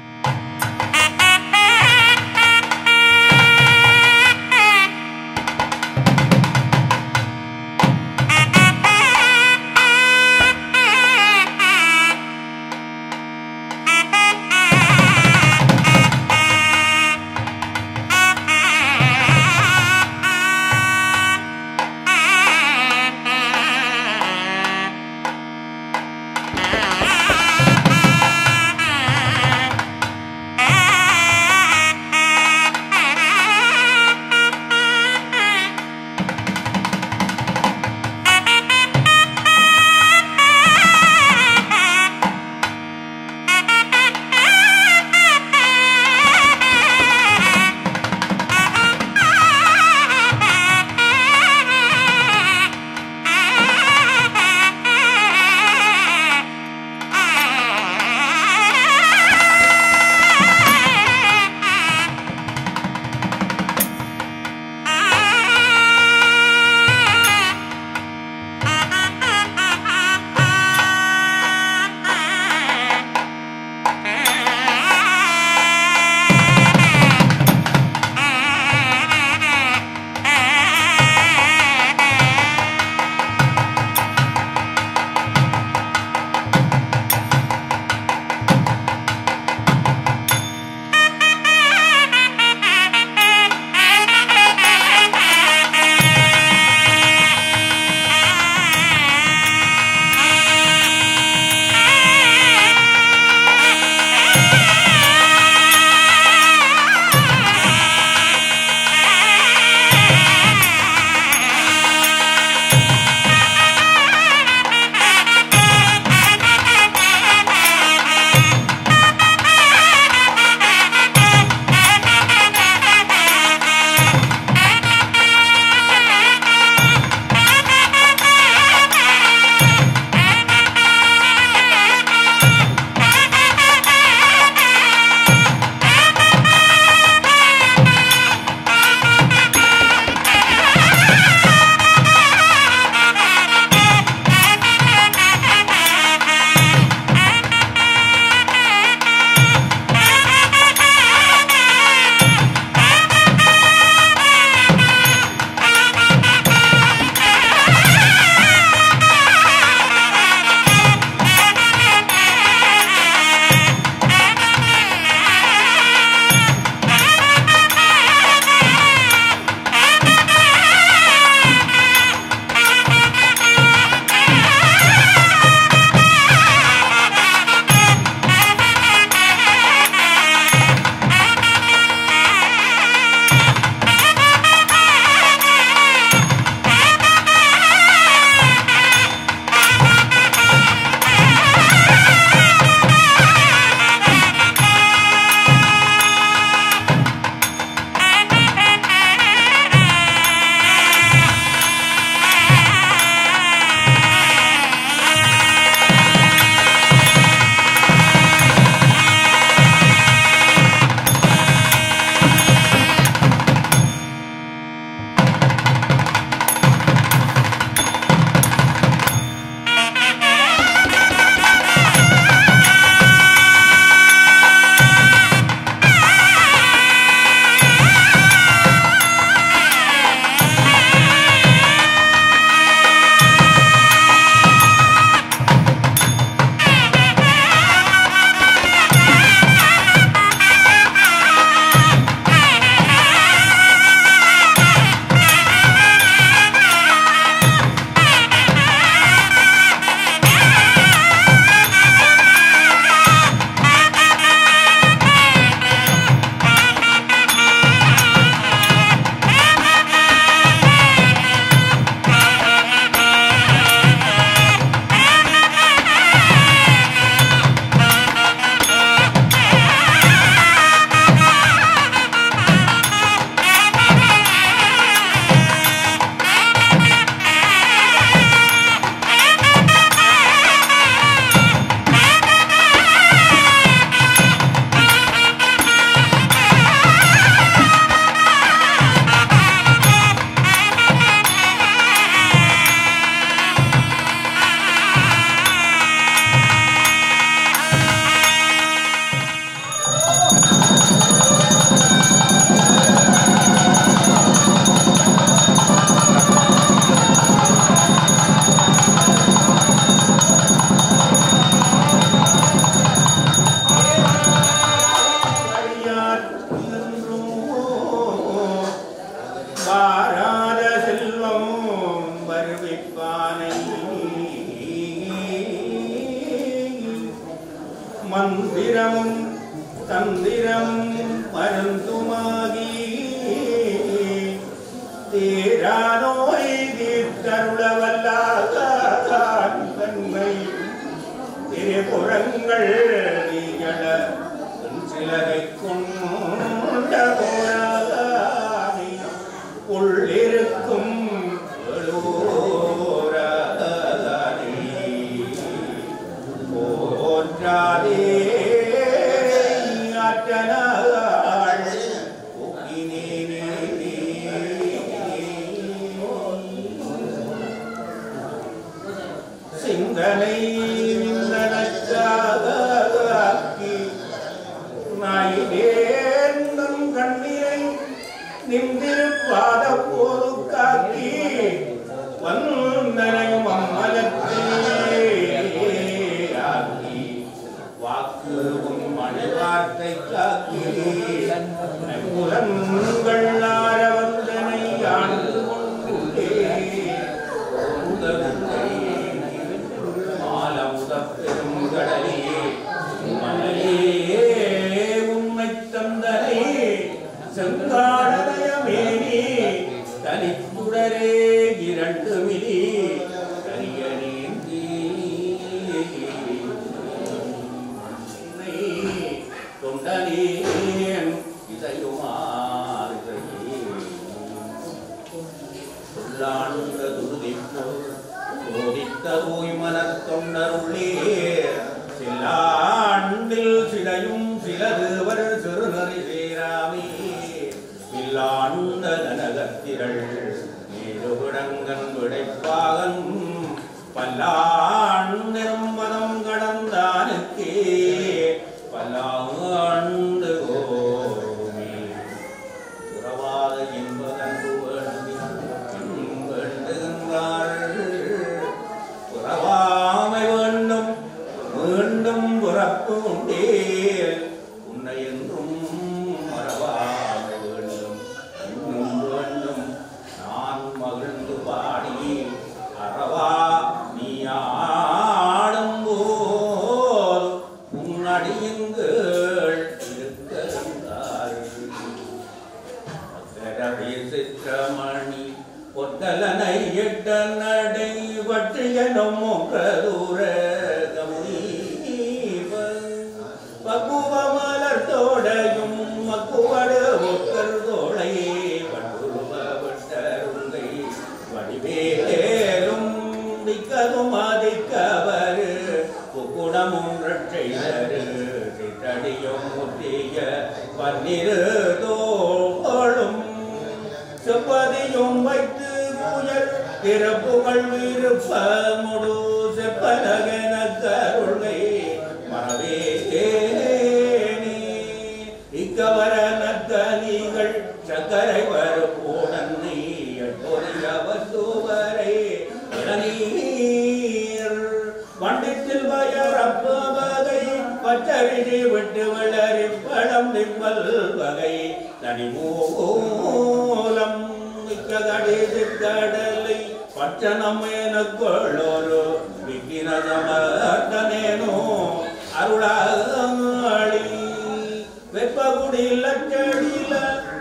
மந்திரமும் தந்திரமும் மருந்துமாகி தீரானோய் தீர்த்தருளவல்லாதான் தன்மை திரிபுரங்கள் நீங்கள சிலகை கொண்ட போராதி உள்ளிருக்கும் போற்றாதே ஆற்றனாள் சிந்தனை நாயினேந்தம் கண்ணீரை நின்றிருப்பாத போது காக்கி வந்தனையும் அம்மலத்தே ஆக்கி வாக்குவும் மணிவார்த்தை காக்கி புலன்கள் ஆரவந்தனை ஆண்டு கொண்டே மாலமுதப்பெரும் கடலே மலையே உண்மை தந்தனை செங்காடமேனி தனித்துடரே இரண்டு மிலி கரிய நீந்தி தொண்டனேன் இதையுமாறுள்ளாண்ட துருதிப்போ சோதித்த தூய் மனத் தொண்டருள்ளே சில்லாண்டில் சிலையும் சிலதுவர் சிறுநறி சேராமே இல்லாண்ட நனகத்திரள் நீருவிடங்கன் விடைப்பாகன் பல்லாண்டும் மனம் கடந்தானுக்கே பல்லாண்டு கோமே உறவாத என்பதன்று வேண்டுகின்றாள் உறவாமை வேண்டும் மீண்டும் உறப்பு உண்டே உன்னை என்றும் மறவாமை வேண்டும் இன்னும் வேண்டும் நான் மகிழ்ந்து பாடி அறவா நீ ஆடும் போது உன்னடியுங்கள் இருக்கின்றாள் சிற்றமணி பொத்தலனை எட்ட நடை பற்றிய நம்மூர பக்குவ மலர்த்தோடையும் மக்குவடு ஒக்கர் தோளையே பட்டுருவ விட்டருங்கை வடிவேலும் திக்கதும் அதிக்கவரு குக்குடமும் ரட்சையரு சிற்றடியும் முற்றிய பன்னிரு தோளும் செப்பதியும் வைத்து புயல் பிறப்புகள் விருப்பமுடு செப்பனகன கருளை மறவேனே இக்கவர நற்கனிகள் சக்கரை வருபோடன்னை எப்பொறிய வசுவரை இளநீர் வண்டித்தில் வயரப்பு வகை பச்சரிசி விட்டு விளறி பழம் நிம்மல் வகை தனிமூலம் கடலை பச்சனமேனொரு விக்கினதமர்த்தனேனோ அருளாளி வெப்பகுடி லட்சடில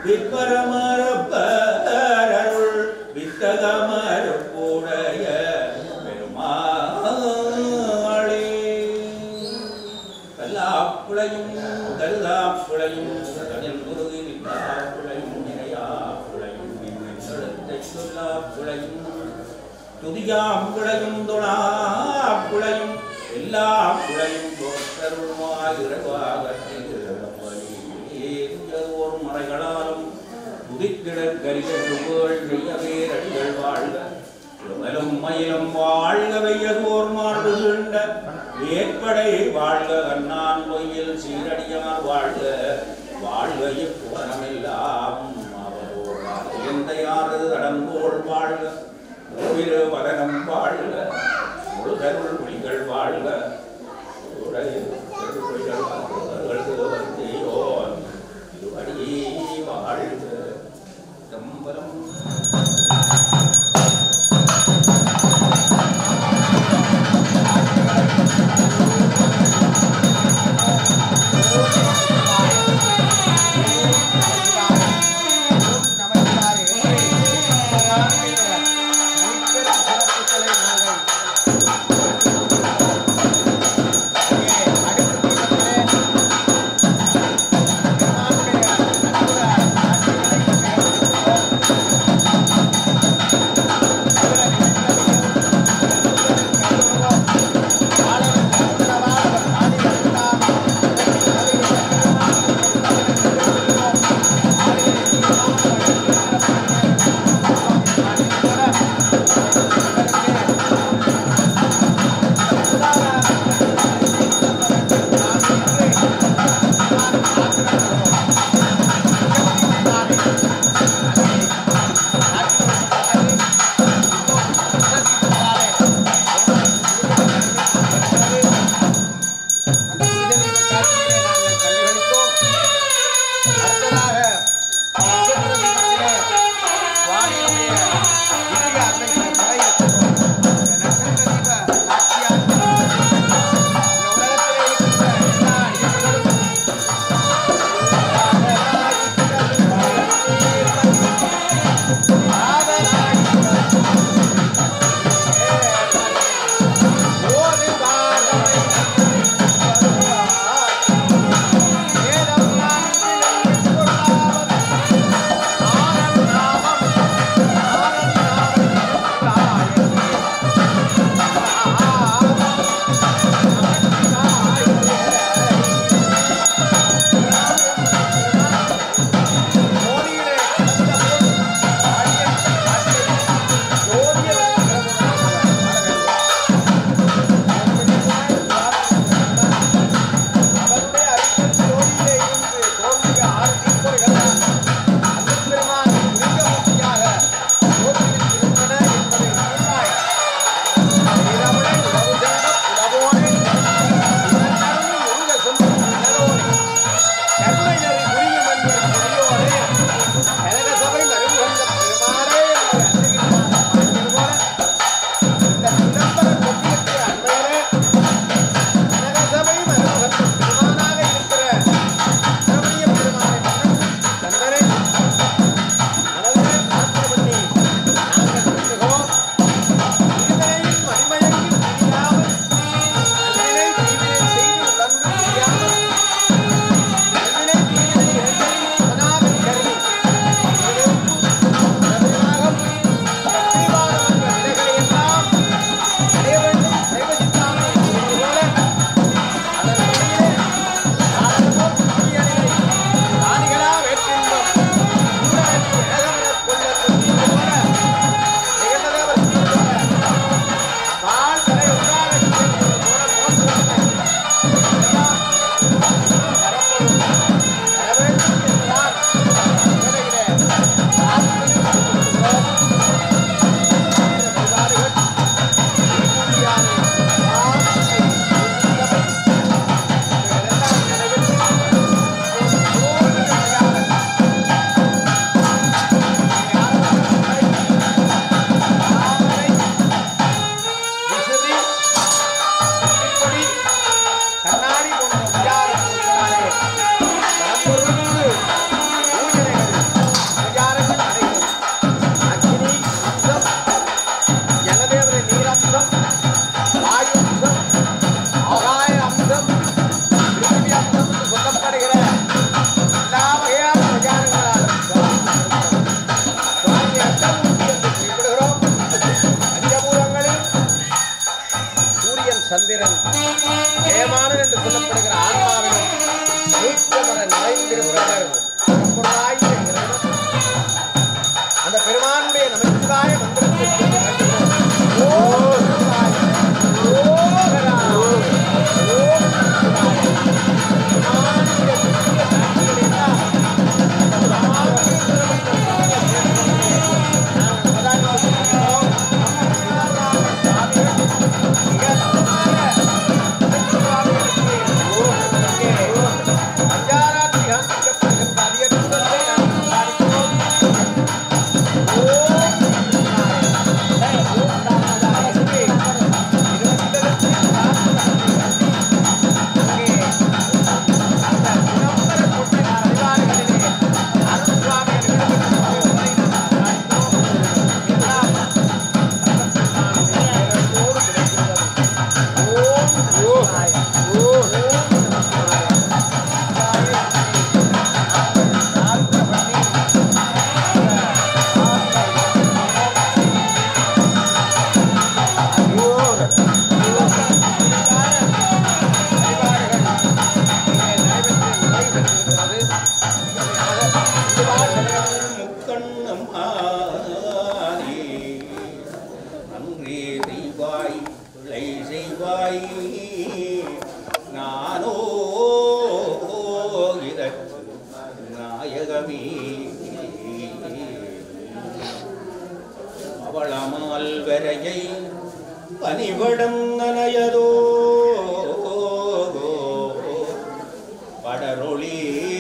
விற்பரமரப்பருள் வித்தகமரப்புடைய பெருமாளே கல்லாப்புளையும் கருதாப்புளையும் கடல் முருகி நின்றாப்புளையும் நினையாப்புளையும் நின்னை சொல்லாப்புளையும் துதியாப்புளையும் தொழாப்புளையும் எல்லா புழையும் தோற்றருள்வாயிரவாகோர் மறைகளாலும் துதிக்கிடற் கரிகள் நெய்யவேரடிகள் வாழ்க உடலும் மயிலும் வாழ்க வெய்யதோர் மாறுகின்ற ஏற்படை வாழ்க கண்ணான் பொய்யில் சீரடியார் வாழ்க வாழ்க இப்புவனமெல்லாம் அவரோர் எந்த யாரது அடங்கோள் வாழ்க கோவிரு வதனம் வாழ்க முழுதருள் மொழிகள் வாழ்க வாழ்க தம்பரம்
சந்திரன் ஏமானன் என்று சொல்லப்படுகிற ஆன்மாவிலும் நீக்கமர நிறைந்திருப்பவர் பரம்பொருளாகிய இறைவன். அந்த பெருமானுடைய நமச்சிவாய மந்திரத்திற்கு ஓம் சிவாய, ஓம் ஹரா, ஓம் சிவாய. பெருமானுடைய திவ்ய சாட்சிகள் எல்லாம்
பனிவடம் நனையதோ படரொளி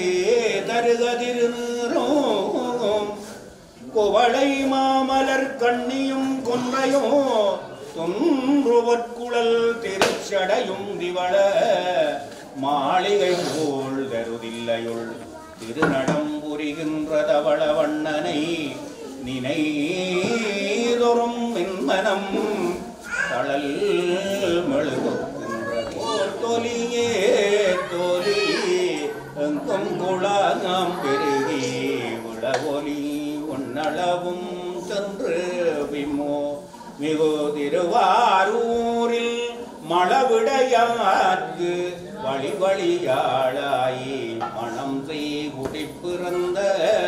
தருகதிருநீரும் குவளை மாமலர் கண்ணியும் கொன்றையும் தொன்றுவற்குழல் திருச்சடையும் திவள மாளிகை போல் தருதில்லையுள் திருநடம் புரிகின்ற தவள வண்ணனை நினைதொரும் மின்மனம் தளல் மெழுகுகின்ற தொலியே தொலி எங்கும் குழாம் பெருகி விளவொலி உன்னளவும் சென்று விமோ மிகு திருவாரூரில் மளவிடையாற்கு வழி வழியாளாயி மனம் செய் குடிப்பிறந்த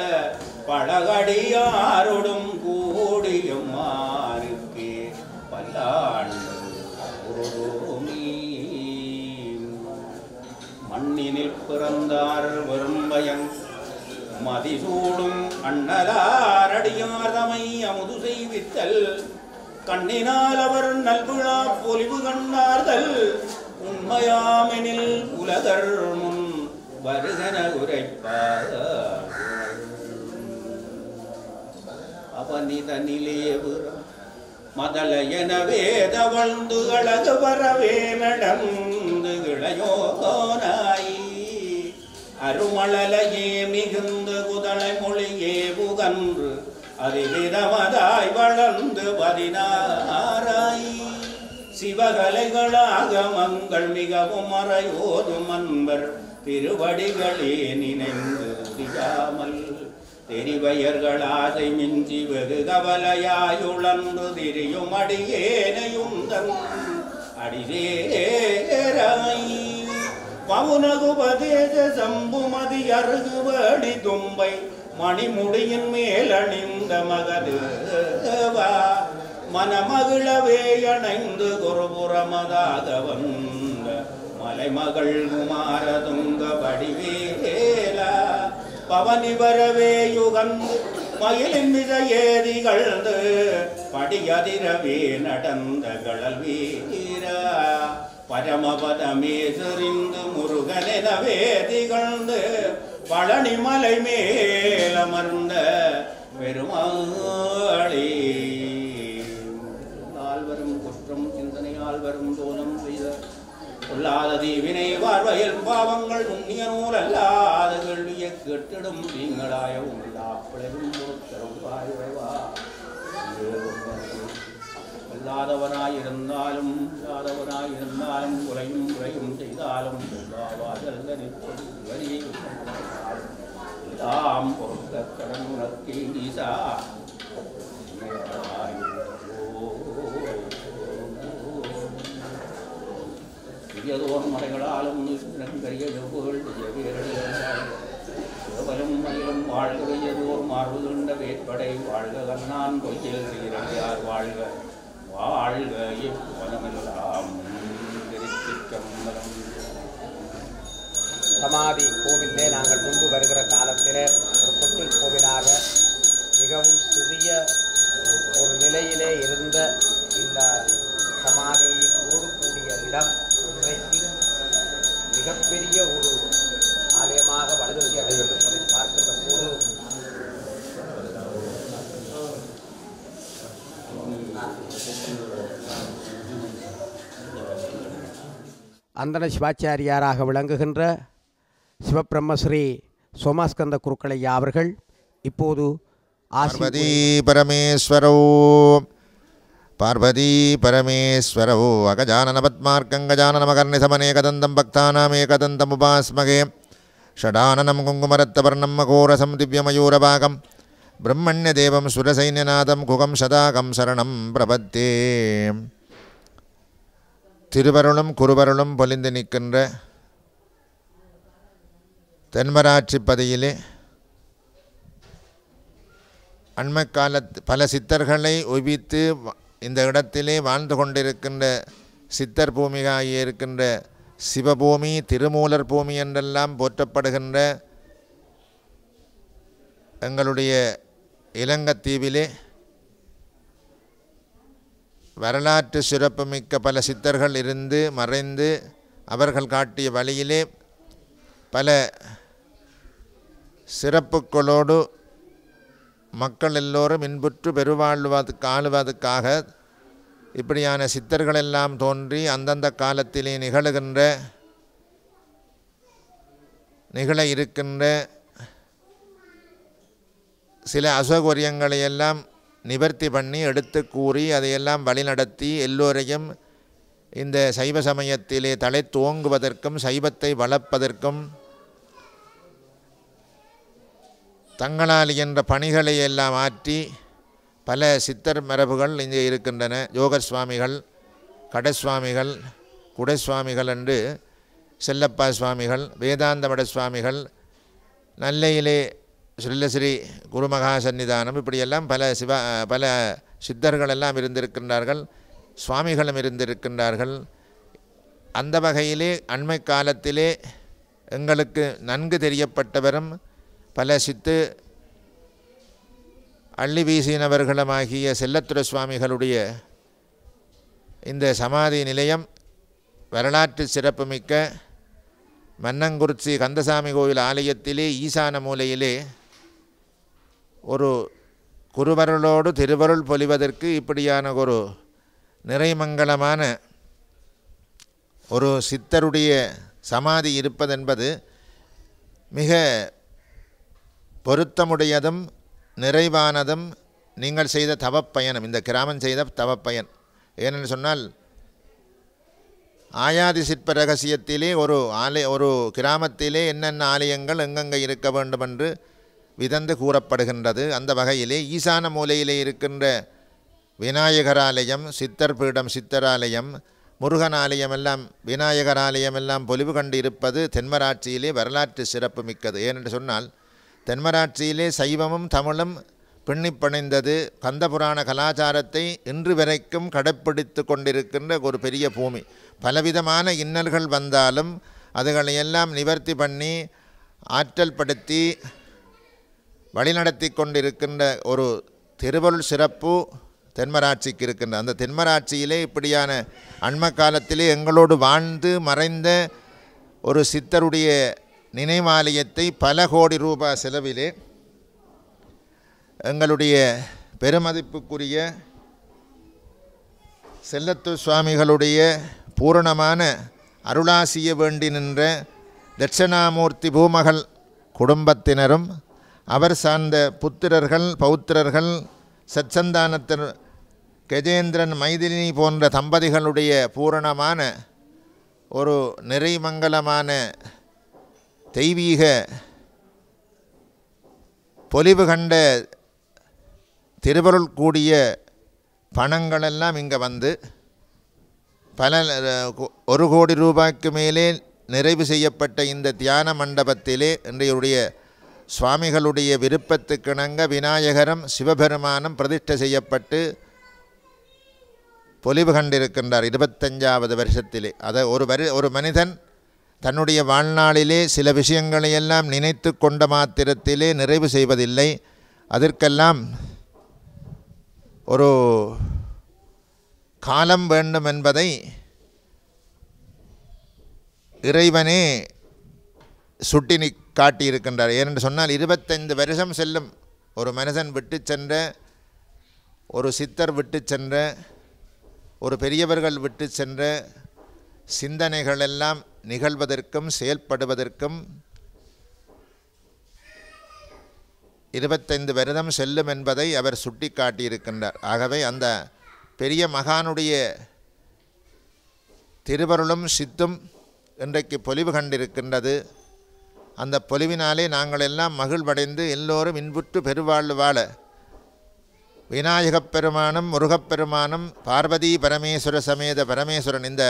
பழகடியாரோடும் கூடியம்மாருக்கு பல்லாண்டு மண்ணினில் பிறந்தார் வெறும்பயன் மதிசூடும் அண்ணலாரடியார் தமை அமுது செய்வித்தல் கண்ணினால் அவர் நல்விழா பொலிவு கண்டார்கள் உண்மையாமெனில் உலகர் முன் வருகன உரைப்பார் அவனிதனிலேவு மதல எனவே தவழ்ந்து அழகு வரவே நடந்து இளையோனாய் அருமளலையே மிகுந்து குதளை மொழியே புகன்று அதிவிதமதாய் வளர்ந்து 16 சிவகலைகளாக மங்கள் மிகவும் மறையோதும் அன்பர் திருவடிகளே நினைந்து உதியாமல் தெரிவயர்கள் ஆசை மிஞ்சி வெகு கவலையாயுழன்று திரியும் அடியேனையுந்தன் அடிசேராய் பவுனகுபதேச சம்புமதி அருகுவடி தும்பை மணிமுடியின் மேல் அணிந்த மகதேவா மனமகிழவே அணைந்து குருபுறமதாக வந்த மலைமகள் குமாரதுங்க வடிவேலா பவனி வரவே யுகந்து மயிலின் விஜயேதிகழ்ந்து படியதிரவே நடந்த கடல் வீரா பரமபதமே செறிந்து முருகனெனவே திகழ்ந்து பழனிமலை மேலமர்ந்த பெருமாளே வரும் குற்றம் சிந்தனையால் வரும் தோலம் செய்த கொல்லாத தீவினை பார்வையில் பாவங்கள் உண்ணிய நூல் அல்லாத கேள்வியை கேட்டிடும் நீங்களாய உள்ளாப்பிளரும் பொருத்தருவாய்வா இல்லாதவனாயிருந்தாலும் இல்லாதவனாயிருந்தாலும் குறையும் குறையும் செய்தாலும் எல்லாம் பொருத்த கடன் உனக்கே ஈசா பெரியதோர் மறைகளாலும் கரிய வெவ்வுகள் சிவபலம் மயிலும் வாழ்க பெரியதோர் மாறுதுண்ட வேட்படை வாழ்க கண்ணான் கொய்யார் வாழ்க வாழ்க இவ்வளமெல்லாம் திருச்சிற்றம்பலம்.
சமாதி கோவிலே நாங்கள் முன்பு வருகிற காலத்திலே ஒரு கொட்டில் கோவிலாக மிகவும் சிறிய ஒரு நிலையிலே இருந்த இந்த சமாதியோடு கூடிய இடம் இன்றைக்கு மிகப்பெரிய ஒரு ஆலயமாக வளர்ச்சி அடைந்திருப்பதை பார்க்கின்ற போது அந்தன சிவாச்சாரியாராக விளங்குகின்ற சிவபிரம்மஸ்ரீ சோமாஸ்கந்த குருக்களையா அவர்கள் இப்போது
பார்வதி பரமேஸ்வரோ பார்வதி பரமேஸ்வரோ அகஜானன பத்மார்க்கங்கஜானனமகர்ணிசமனேகதந்தம் பக்தானாமேகதந்தமுபாஸ்மகே ஷடானனம் குங்குமரத்தவர்ணம் மகோரசம் திவ்யமயூரபாகம் பிரம்மண்யதேவம் சுரசைன்யநாதம் குகம் சதாகம் சரணம் பிரபத்தே. திருவருளும் குருவருளும் பொலிந்து நிற்கின்ற தென்மராட்சி பதியிலே அண்மை காலத்து பல சித்தர்களை ஒய்வித்து இந்த இடத்திலே வாழ்ந்து கொண்டிருக்கின்ற சித்தர் பூமியாகிய இருக்கின்ற சிவபூமி திருமூலர் பூமி என்றெல்லாம் போற்றப்படுகின்ற எங்களுடைய இலங்கைத்தீவிலே வரலாற்று சிறப்புமிக்க பல சித்தர்கள் இருந்து மறைந்து அவர்கள் காட்டிய வழியிலே பல சிறப்புகளோடு மக்கள் எல்லோரும் இன்புற்று ஆளுவதற்காக இப்படியான சித்தர்களெல்லாம் தோன்றி அந்தந்த காலத்திலே நிகழ இருக்கின்ற சில அசௌகரியங்களையெல்லாம் நிவர்த்தி பண்ணி எடுத்து கூறி அதையெல்லாம் வழிநடத்தி எல்லோரையும் இந்த சைவ சமயத்திலே தலை துவங்குவதற்கும் சைவத்தை வளர்ப்பதற்கும் தங்களால் என்ற பணிகளை எல்லாம் ஆற்றி பல சித்தர் மரபுகள் இங்கே இருக்கின்றன. யோகர் சுவாமிகள், கடசுவாமிகள், குடசுவாமிகள் என்று செல்லப்பா சுவாமிகள், வேதாந்த மட சுவாமிகள், நல்லையிலே ஸ்ரீலஸ்ரீ குருமகா சன்னிதானம், இப்படியெல்லாம் பல சித்தர்கள் எல்லாம் இருந்திருக்கின்றார்கள், சுவாமிகளும் இருந்திருக்கின்றார்கள். அந்த வகையிலே அண்மை காலத்திலே எங்களுக்கு நன்கு தெரியப்பட்டவரும் பல சித்து அள்ளி வீசினவர்களுமாகிய செல்லத்துறை சுவாமிகளுடைய இந்த சமாதி நிலையம் வரலாற்று சிறப்புமிக்க மன்னங்குறிச்சி கந்தசாமி கோயில் ஆலயத்திலே ஈசான மூலையிலே ஒரு குருவருளோடு திருவருள் பொலிவதற்கு இப்படியான ஒரு நிறைமங்கலமான ஒரு சித்தருடைய சமாதி இருப்பதென்பது மிக பொருத்தமுடையதும் நிறைவானதும் நீங்கள் செய்த தவப்பயணம், இந்த கிராமம் செய்த தவப்பயன். ஏனென்று சொன்னால் ஆயாதி சிற்ப ரகசியத்திலே ஒரு கிராமத்திலே என்னென்ன ஆலயங்கள் எங்கெங்கே இருக்க வேண்டும் என்று விதந்து கூறப்படுகின்றது. அந்த வகையிலே ஈசான மூலையிலே இருக்கின்ற விநாயகர் ஆலயம், சித்தர் பீடம் சித்தராலயம், முருகன் ஆலயம் எல்லாம் விநாயகர் ஆலயம் எல்லாம் பொலிவு கண்டு இருப்பது தென்மராட்சியிலே வரலாற்று சிறப்பு மிக்கது. ஏனென்று சொன்னால் தென்மராட்சியிலே சைவமும் தமிழும் பின்னிப்பணிந்தது. கந்தபுராண கலாச்சாரத்தை இன்று வரைக்கும் கடைப்பிடித்து கொண்டிருக்கின்ற ஒரு பெரிய பூமி. பலவிதமான இன்னல்கள் வந்தாலும் அதுகளையெல்லாம் நிவர்த்தி பண்ணி ஆற்றல் படுத்தி வழிநடத்தி கொண்டிருக்கின்ற ஒரு திருவருள் சிறப்பு தென்மராட்சிக்கு இருக்கின்ற. அந்த தென்மராட்சியிலே இப்படியான அண்மை காலத்திலே எங்களோடு வாழ்ந்து மறைந்த ஒரு சித்தருடைய நினைவாலயத்தை பல கோடி ரூபாய் செலவிலே எங்களுடைய பெருமதிப்புக்குரிய செல்லத்து சுவாமிகளுடைய பூரணமான அருளாசிய வேண்டி நின்ற தட்சிணாமூர்த்தி பூமகள் குடும்பத்தினரும் அவர் சார்ந்த புத்திரர்கள் பௌத்திரர்கள் சச்சந்தானத்தர் கஜேந்திரன் மைதிலினி போன்ற தம்பதிகளுடைய பூரணமான ஒரு நிறைமங்கலமான தெய்வீக பொலிவு கண்ட திருவருள் கூடிய பணங்களெல்லாம் இங்கே வந்து பல 1 கோடி ரூபாய்க்கு மேலே நிறைவு செய்யப்பட்ட இந்த தியான மண்டபத்திலே இன்றைய சுவாமிகளுடைய விருப்பத்துக்கிணங்க விநாயகரும் சிவபெருமானும் பிரதிஷ்டை செய்யப்பட்டு பொலிவு கண்டிருக்கின்றார் 25வது வருஷத்திலே. அதை ஒரு மனிதன் தன்னுடைய வாழ்நாளிலே சில விஷயங்களையெல்லாம் நினைத்து கொண்ட மாத்திரத்திலே நிறைவு செய்வதில்லை. அதற்கெல்லாம் ஒரு காலம் வேண்டும் என்பதை இறைவனே சுட்டி காட்டியிருக்கின்றார். ஏனென்று சொன்னால் 25 வருஷம் செல்லும் ஒரு மனிதன் விட்டு சென்ற, ஒரு சித்தர் விட்டு சென்ற, ஒரு பெரியவர்கள் விட்டு சென்ற சிந்தனைகள் எல்லாம் நிகழ்வதற்கும் செயல்படுவதற்கும் 25 வருடம் செல்லும் என்பதை அவர் சுட்டி காட்டியிருக்கின்றார். ஆகவே அந்த பெரிய மகானுடைய திருவருளும் சித்தும் இன்றைக்கு பொலிவு கண்டிருக்கின்றது. அந்த பொலிவினாலே நாங்கள் எல்லாம் மகிழ்வடைந்து எல்லோரும் இன்புற்று பெருவாழ்வு வாழ விநாயகப் பெருமானும் முருகப்பெருமானும் பார்வதி பரமேஸ்வர சமேத பரமேஸ்வரன் இந்த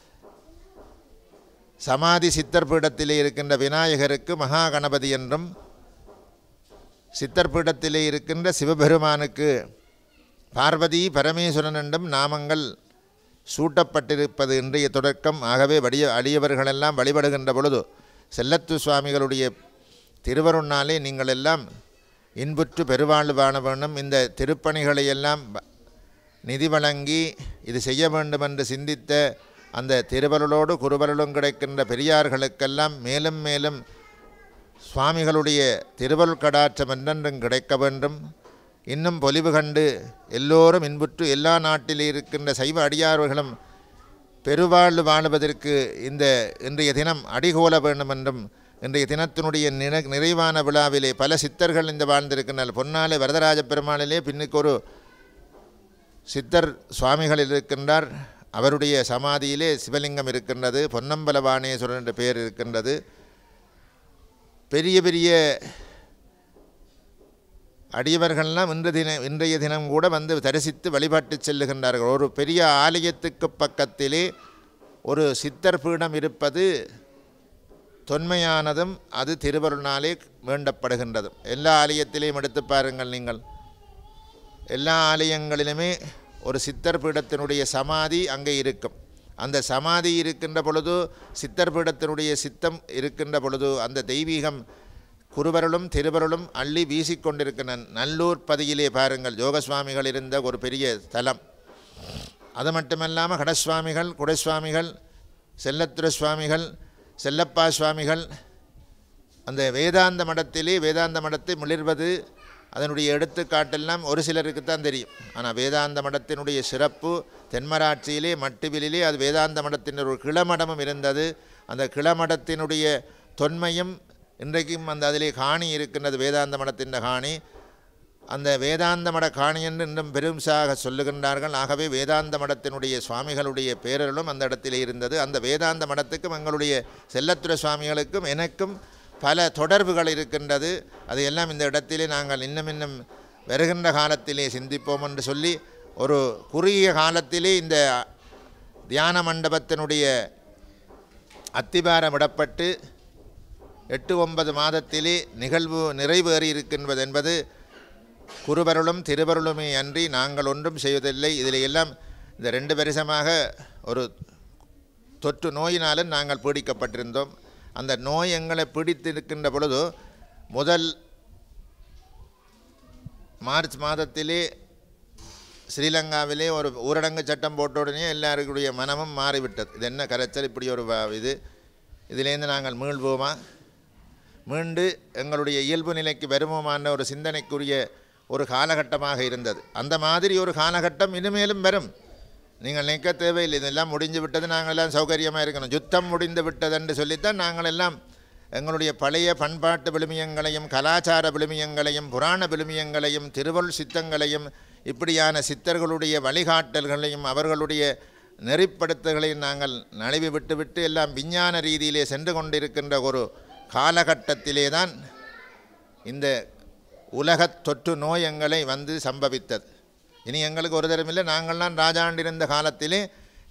சமாதி சித்தர் பீடத்திலே இருக்கின்ற விநாயகருக்கு மகா கணபதி என்றும், சித்தர் பீடத்திலே இருக்கின்ற சிவபெருமானுக்கு பார்வதி பரமேஸ்வரன் என்றும் நாமங்கள் சூட்டப்பட்டிருப்பது இன்றைய தொடக்கம். ஆகவே அடியவர்களெல்லாம் வழிபடுகின்ற பொழுது செல்லத்து சுவாமிகளுடைய திருவருணாலே நீங்கள் எல்லாம் இன்புற்று பெருவாழ்வு வாழ வேண்டும். இந்த திருப்பணிகளையெல்லாம் நிதி வழங்கி இது செய்ய வேண்டும் என்று சிந்தித்த அந்த திருவருளோடு குருவருளும் கிடைக்கின்ற பெரியார்களுக்கெல்லாம் மேலும் மேலும் சுவாமிகளுடைய திருவருள் கடாட்சம் என்றென்றும் கிடைக்க வேண்டும். இன்னும் பொலிவு கண்டு எல்லோரும் இன்புற்று எல்லா நாட்டில் இருக்கின்ற சைவ அடியார்களும் பெருவாழ்வு வாழுவதற்கு இன்றைய தினம் அடிகோல வேண்டும் என்றும், இன்றைய தினத்தினுடைய நிறைவான விழாவிலே பல சித்தர்கள் இந்த வாழ்ந்திருக்கின்றனர். பொன்னாலே வரதராஜ பெருமாளிலே பின்னுக்கு ஒரு சித்தர் சுவாமிகள் இருக்கின்றார். அவருடைய சமாதியிலே சிவலிங்கம் இருக்கின்றது. பொன்னம்பலவாணேஸ்வரன் என்ற பெயர் இருக்கின்றது. பெரிய பெரிய அடியவர்கள்லாம் இன்றைய தினம் கூட வந்து தரிசித்து வழிபாட்டு செல்லுகின்றார்கள். ஒரு பெரிய ஆலயத்துக்கு பக்கத்திலே ஒரு சித்தர் பீடம் இருப்பது தொன்மையானதும் அது திருவருளாலே வேண்டப்படுகின்றதும். எல்லா ஆலயத்திலையும் எடுத்து பாருங்கள் நீங்கள், எல்லா ஆலயங்களிலுமே ஒரு சித்தர் பீடத்தினுடைய சமாதி அங்கே இருக்கும். அந்த சமாதி இருக்கின்ற பொழுது, சித்தர் பீடத்தினுடைய சித்தம் இருக்கின்ற பொழுது அந்த தெய்வீகம் குருவருளும் திருவருளும் அள்ளி வீசிக்கொண்டிருக்கின்ற நல்லூர் பதியிலே பாருங்கள், யோகசுவாமிகள் இருந்த ஒரு பெரிய தலம். அது மட்டுமல்லாமல் கடசுவாமிகள், குடசுவாமிகள், செல்லத்துர சுவாமிகள், செல்லப்பா சுவாமிகள் அந்த வேதாந்த மடத்திலே வேதாந்த மடத்தை மிளிர்வது அதனுடைய எடுத்துக்காட்டெல்லாம் ஒரு சிலருக்குத்தான் தெரியும். ஆனால் வேதாந்த மடத்தினுடைய சிறப்பு தென்மராட்சியிலே மட்டுவிலே அது வேதாந்த மடத்தின் ஒரு கிளமடமும் இருந்தது. அந்த கிளமடத்தினுடைய தொன்மையும் இன்றைக்கும் அதிலே காணி இருக்கின்றது. வேதாந்த மடத்தின் காணி அந்த வேதாந்த மட காணி என்று இன்னும் பெரும்சாக சொல்லுகின்றார்கள். ஆகவே வேதாந்த மடத்தினுடைய சுவாமிகளுடைய பேரருளும் அந்த இடத்திலே இருந்தது. அந்த வேதாந்த மடத்துக்கும் எங்களுடைய செல்லத்துர சுவாமிகளுக்கும் எனக்கும் பல தொடர்புகள் இருக்கின்றது. அதையெல்லாம் இந்த இடத்திலே நாங்கள் இன்னும் வருகின்ற காலத்திலே சிந்திப்போம் என்று சொல்லி, ஒரு குறுகிய காலத்திலே இந்த தியான மண்டபத்தினுடைய அத்திபாரம் விடப்பட்டு 8-9 மாதத்திலே நிகழ்வு நிறைவேறி இருக்கின்றது என்பது குருவருளும் திருவருளுமே அன்றி நாங்கள் ஒன்றும் செய்வதில்லை. இதில் எல்லாம் இந்த 2 வருஷமாக ஒரு தொற்று நோயினாலும் நாங்கள் பீடிக்கப்பட்டிருந்தோம். அந்த நோய் எங்களை பிடித்திருக்கின்ற பொழுது முதல் மார்ச் மாதத்திலே ஸ்ரீலங்காவிலே ஒரு ஊரடங்கு சட்டம் போட்ட உடனே எல்லாருடைய மனமும் மாறிவிட்டது. இது என்ன கரைச்சல், இப்படி ஒரு இதிலேருந்து நாங்கள் மீள்வோமா, மீண்டு எங்களுடைய இயல்பு நிலைக்கு வருவோமான ஒரு சிந்தனைக்குரிய ஒரு காலகட்டமாக இருந்தது. அந்த மாதிரி ஒரு காலகட்டம் இனிமேலும் வரும். நீங்கள் நினைக்க தேவையில்லை, இதெல்லாம் முடிஞ்சு விட்டது, நாங்கள் எல்லாம் சௌகரியமாக இருக்கணும், யுத்தம் முடிந்து விட்டது என்று சொல்லித்தான் நாங்கள் எல்லாம் எங்களுடைய பழைய பண்பாட்டு விழுமியங்களையும் கலாச்சார விழுமியங்களையும் புராண விழுமியங்களையும் திருவருள் சித்தங்களையும் இப்படியான சித்தர்களுடைய வழிகாட்டல்களையும் அவர்களுடைய நெறிப்படுத்தல்களையும் நாங்கள் நழுவி விட்டுவிட்டு எல்லாம் விஞ்ஞான ரீதியிலே சென்று கொண்டிருக்கின்ற ஒரு காலகட்டத்திலே தான் இந்த உலகத் தொற்று நோய் எங்களை வந்து சம்பவித்தது. இனி எங்களுக்கு ஒரு தரமில்லை. நாங்கள்லாம் ராஜாண்டிருந்த காலத்திலே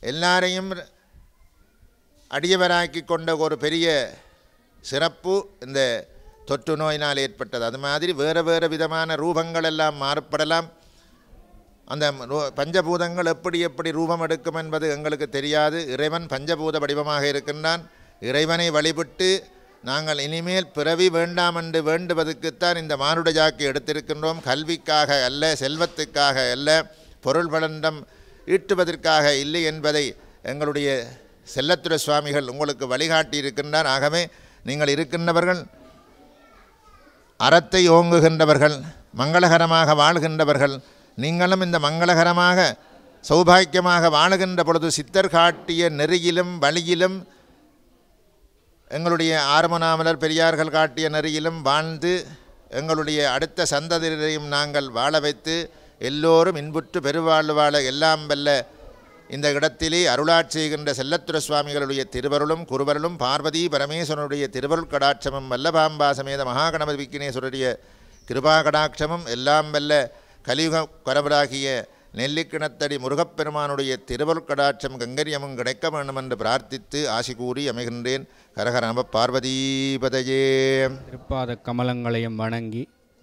எல்லாரையும் அடியவராக்கி கொண்ட ஒரு பெரிய சிறப்பு இந்த தொற்று நோயினால் ஏற்பட்டது. அது மாதிரி வேறு வேறு விதமான ரூபங்கள் எல்லாம் மாறுபடலாம். அந்த பஞ்சபூதங்கள் எப்படி எப்படி ரூபம் எடுக்கும் என்பது எங்களுக்கு தெரியாது. இறைவன் பஞ்சபூத வடிவமாக இருக்கின்றான். இறைவனை வழிபட்டு நாங்கள் இனிமேல் பிறவி வேண்டாம் என்று வேண்டுவதற்குத்தான் இந்த மானுட ஜாக்கை எடுத்திருக்கின்றோம். கல்விக்காக அல்ல, செல்வத்துக்காக அல்ல, பொருள் பலண்டம் ஈட்டுவதற்காக இல்லை என்பதை எங்களுடைய செல்லத்துறை சுவாமிகள் உங்களுக்கு வழிகாட்டி இருக்கின்றார். ஆகவே நீங்கள் இருக்கின்றவர்கள் அறத்தை ஓங்குகின்றவர்கள், மங்களகரமாக வாழ்கின்றவர்கள். நீங்களும் இந்த மங்களகரமாக சௌபாக்கியமாக வாழுகின்ற பொழுது சித்தர் காட்டிய நெறியிலும் வழியிலும் எங்களுடைய ஆறுமனாமலர் பெரியார்கள் காட்டிய நெறியிலும் வாழ்ந்து எங்களுடைய அடுத்த சந்ததியரையும் நாங்கள் வாழ வைத்து எல்லோரும் இன்புற்று பெருவாழ்வு வாழ எல்லாம் வல்ல இந்த இடத்திலே அருளாட்சி செய்கின்ற செல்லத்துறை சுவாமிகளுடைய திருவருளும் குருவருளும் பார்வதி பரமேஸ்வரனுடைய திருவருள் கடாட்சமும் வல்லபாம்பா சமேத மகாகணபதி விக்னேஸ்வருடைய கிருபா கடாட்சமும் எல்லாம் வல்ல கலியுக கரவராகிய நெல்லிக்கிணத்தடி முருகப்பெருமானுடைய திருவருள் கடாட்சம் கங்கரியமும் கிடைக்க வேண்டும் என்று பிரார்த்தித்து ஆசி கூறி அமைகின்றேன். ஹரஹர நம பார்வதீபதையே.
திருப்பாத கமலங்களையும் வணங்கி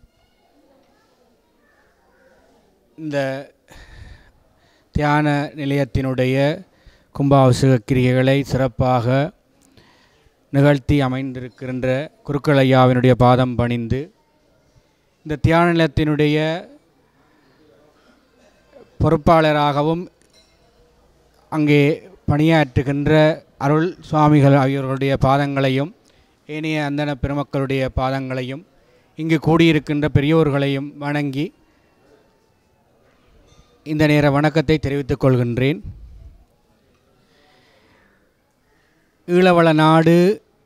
இந்த தியான நிலையத்தினுடைய கும்பாபிஷேக கிரியைகளை சிறப்பாக நிகழ்த்தி அமைந்திருக்கின்ற குருக்களையாவினுடைய பாதம் பணிந்து இந்த தியான நிலையத்தினுடைய பொறுப்பாளராகவும் அங்கே பணியாற்றுகின்ற அருள் சுவாமிகள் ஆகியோர்களுடைய பாதங்களையும் ஏனைய அந்தன பெருமக்களுடைய பாதங்களையும் இங்கு கூடியிருக்கின்ற பெரியோர்களையும் வணங்கி இந்த நேர வணக்கத்தை தெரிவித்துக் கொள்கின்றேன். ஈழவள நாடு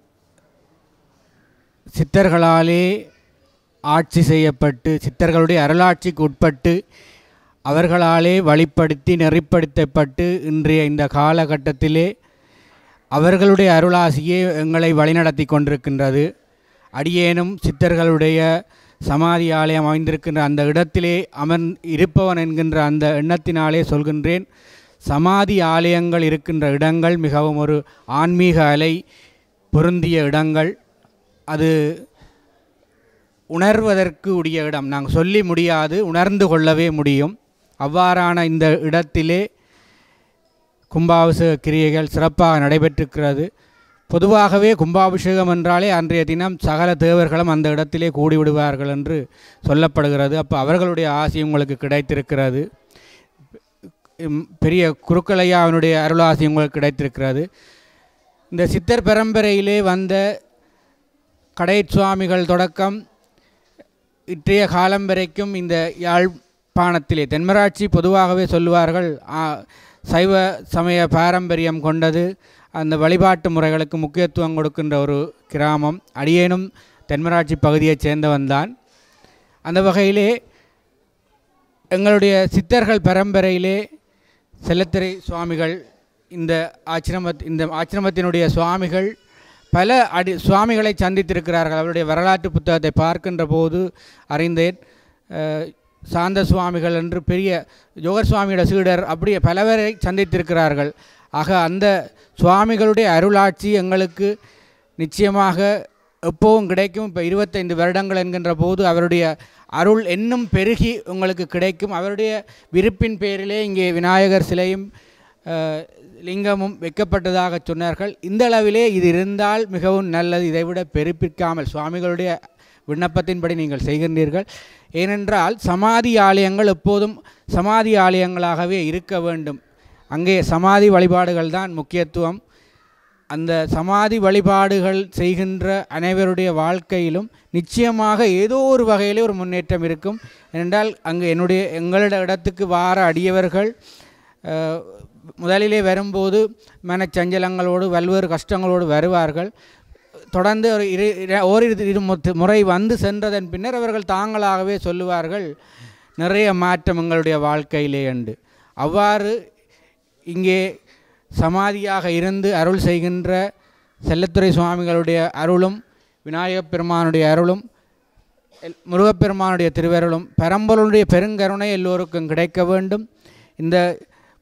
சித்தர்களாலே ஆட்சி செய்யப்பட்டு சித்தர்களுடைய அருளாட்சிக்கு உட்பட்டு அவர்களாலே வழிப்படுத்தி நெறிப்படுத்தப்பட்டு இன்றைய இந்த காலகட்டத்திலே அவர்களுடைய அருளாசியே எங்களை வழிநடத்தி கொண்டிருக்கின்றது. அடியேனும் சித்தர்களுடைய சமாதி ஆலயம் அமைந்திருக்கின்ற அந்த இடத்திலே இருப்பவன் என்கின்ற அந்த எண்ணத்தினாலே சொல்கின்றேன். சமாதி ஆலயங்கள் இருக்கின்ற இடங்கள் மிகவும் ஒரு ஆன்மீக அலை பொருந்திய இடங்கள். அது உணர்வதற்கு உரிய இடம். நாங்கள் சொல்லி முடியாது, உணர்ந்து கொள்ளவே முடியும். அவ்வாறான இந்த இடத்திலே கும்பாபிஷேக கிரியைகள் சிறப்பாக நடைபெற்றிருக்கிறது. பொதுவாகவே கும்பாபிஷேகம் என்றாலே அன்றைய தினம் சகல தேவர்களும் அந்த இடத்திலே கூடிவிடுவார்கள் என்று சொல்லப்படுகிறது. அப்போ அவர்களுடைய ஆசி உங்களுக்கு கிடைத்திருக்கிறது. பெரிய குருக்களையாவினுடைய அருளாசி உங்களுக்கு கிடைத்திருக்கிறது. இந்த சித்தர் பரம்பரையிலே வந்த கடை சுவாமிகள் தொடக்கம் இன்றைய காலம் வரைக்கும் இந்த யாழ்ப்பாணத்திலே தென்மராட்சி பொதுவாகவே சொல்லுவார்கள் சைவ சமய பாரம்பரியம் கொண்டது, அந்த வழிபாட்டு முறைகளுக்கு முக்கியத்துவம் கொடுக்கின்ற ஒரு கிராமம். அடியேனும் தென்மராட்சி பகுதியைச் சேர்ந்தவன்தான். அந்த வகையிலே எங்களுடைய சித்தர்கள் பரம்பரையிலே செல்லத்துறை சுவாமிகள் இந்த ஆச்சிரமத்தினுடைய சுவாமிகள் பல சுவாமிகளை சந்தித்திருக்கிறார்கள். அவருடைய வரலாற்று புத்தகத்தை பார்க்கின்ற போது அறிந்தேன். சாந்த சுவாமிகள் என்று பெரிய ஜோகர் சுவாமியோட சீடர் அப்படியே பலவரை சந்தித்திருக்கிறார்கள். ஆக அந்த சுவாமிகளுடைய அருளாட்சி எங்களுக்கு நிச்சயமாக எப்போவும் கிடைக்கும். இப்போ 25 வருடங்கள் என்கின்ற போது அவருடைய அருள் இன்னும் பெருகி உங்களுக்கு கிடைக்கும். அவருடைய விருப்பின் பேரிலே இங்கே விநாயகர் சிலையும் லிங்கமும் வைக்கப்பட்டதாக சொன்னார்கள். இந்த அளவிலே இது இருந்தால் மிகவும் நல்லது. இதைவிட பெருப்பிக்காமல் சுவாமிகளுடைய விண்ணப்பத்தின்படி நீங்கள் செய்கின்றீர்கள். ஏனென்றால் சமாதி ஆலயங்கள் எப்போதும் சமாதி ஆலயங்களாகவே இருக்க வேண்டும். அங்கே சமாதி வழிபாடுகள் தான் முக்கியத்துவம். அந்த சமாதி வழிபாடுகள் செய்கின்ற அனைவருடைய வாழ்க்கையிலும் நிச்சயமாக ஏதோ ஒரு வகையிலே ஒரு முன்னேற்றம் இருக்கும். ஏனென்றால் அங்கு எங்களுடைய இடத்துக்கு வார அடியவர்கள் முதலிலே வரும்போது மனச்சஞ்சலங்களோடு பல்வேறு கஷ்டங்களோடு வருவார்கள். தொடர்ந்து ஓரிரு முறை வந்து சென்றதன் பின்னர் அவர்கள் தாங்களாகவே சொல்லுவார்கள், நிறைய மாற்றம் எங்களுடைய வாழ்க்கையிலே உண்டு. அவ்வாறு இங்கே சமாதியாக இருந்து அருள் செய்கின்ற செல்லத்துறை சுவாமிகளுடைய அருளும் விநாயகப் பெருமானுடைய அருளும் முருகப்பெருமானுடைய திருவருளும் பரம்பொருளுடைய பெருங்கருணை எல்லோருக்கும் கிடைக்க வேண்டும். இந்த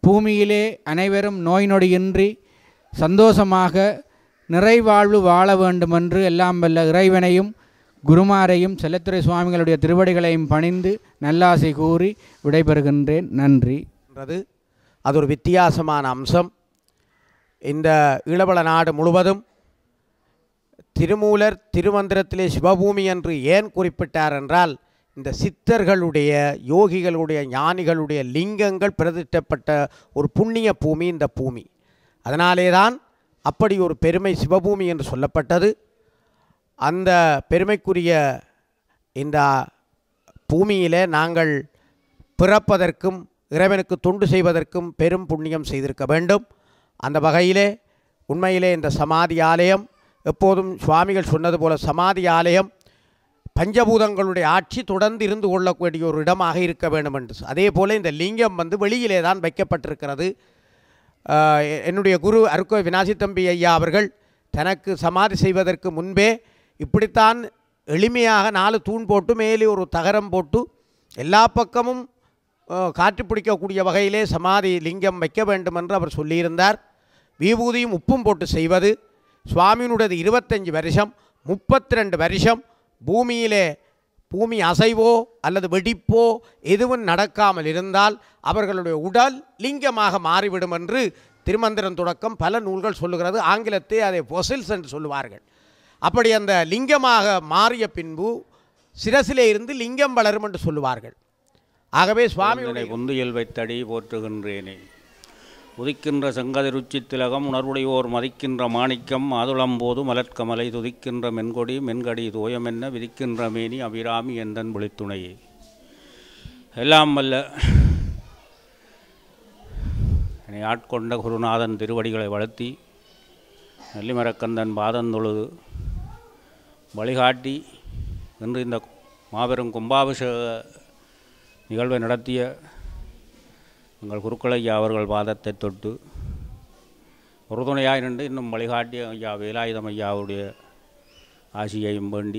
பூமியிலே அனைவரும் நோய் நொடியின்றி சந்தோஷமாக நிறைவாழ்வு வாழ வேண்டுமென்று எல்லாம் வல்ல இறைவனையும் குருமாரையும் செல்லத்துறை சுவாமிகளுடைய திருவடிகளையும் பணிந்து நல்லாசை கூறி விடைபெறுகின்றேன். நன்றி.
அது ஒரு வித்தியாசமான அம்சம். இந்த ஈழவள நாடு முழுவதும் திருமூலர் திருமந்திரத்திலே சிவபூமி என்று ஏன் குறிப்பிட்டார் என்றால், இந்த சித்தர்களுடைய யோகிகளுடைய ஞானிகளுடைய லிங்கங்கள் பிரதிஷ்டப்பட்ட ஒரு புண்ணிய பூமி இந்த பூமி. அதனாலே தான் அப்படி ஒரு பெருமை சிவபூமி என்று சொல்லப்பட்டது. அந்த பெருமைக்குரிய இந்த பூமியிலே நாங்கள் பிறப்பதற்கும் இறைவனுக்கு தொண்டு செய்வதற்கும் பெரும் புண்ணியம் செய்திருக்க வேண்டும். அந்த வகையிலே உண்மையிலே இந்த சமாதி ஆலயம் எப்போதும் சுவாமிகள் சொன்னது போல சமாதி ஆலயம் பஞ்சபூதங்களுடைய ஆட்சி தொடர்ந்து இருந்து கொள்ளக்கூடிய ஒரு இடமாக இருக்க வேண்டும் என்று. அதே போல் இந்த லிங்கம் வெளியிலே தான் வைக்கப்பட்டிருக்கிறது. என்னுடைய குரு அருக்கோ விநாசித்தம்பி ஐயா அவர்கள் தனக்கு சமாதி செய்வதற்கு முன்பே இப்படித்தான் எளிமையாக 4 தூண் போட்டு மேலே ஒரு தகரம் போட்டு எல்லா பக்கமும் காற்று பிடிக்கக்கூடிய வகையிலே சமாதி லிங்கம் வைக்க வேண்டும் என்று அவர் சொல்லியிருந்தார். விபூதியும் உப்பும் போட்டு செய்வது. சுவாமியினுடையது 25 வருஷம், 32 வருஷம் பூமியிலே பூமி அசைவோ அல்லது வெடிப்போ எதுவும் நடக்காமல் இருந்தால் அவர்களுடைய உடல் லிங்கமாக மாறிவிடும் என்று திருமந்திரம் தொடக்கம் பல நூல்கள் சொல்லுகிறது. ஆங்கிலத்தை அதை பொசில்ஸ் என்று சொல்லுவார்கள். அப்படி அந்த லிங்கமாக மாறிய பின்பு சிரசிலே இருந்து லிங்கம் வளரும் என்று சொல்லுவார்கள். ஆகவே சுவாமியுடைய
புந்தியல் வைத்தடி போற்றுகின்றேனே. உதிக்கின்ற செங்கதிருச்சி திலகம் உணர்வுடையோர் மதிக்கின்ற மாணிக்கம் மாதுளம்போது மலர்க்கமலை துதிக்கின்ற மென்கொடி மென்கடி தோயமென்ன விதிக்கின்ற மேனி அபிராமி எந்தன் விழித்துணையே. எல்லாம் வல்ல என்னை ஆட்கொண்ட குருநாதன் திருவடிகளை வளர்த்தி நெல்லிமரக்கந்தன் பாதந்தொழுது வழிகாட்டி என்று இந்த மாபெரும் கும்பாபிஷேக நிகழ்வை நடத்திய எங்கள் குருக்களையா அவர்கள் பாதத்தை தொட்டு உறுதுணையாய் நின்று இன்னும் வழிகாட்டிய ஐயா வேலாயுதம் ஐயாவுடைய ஆசியையும் வேண்டி,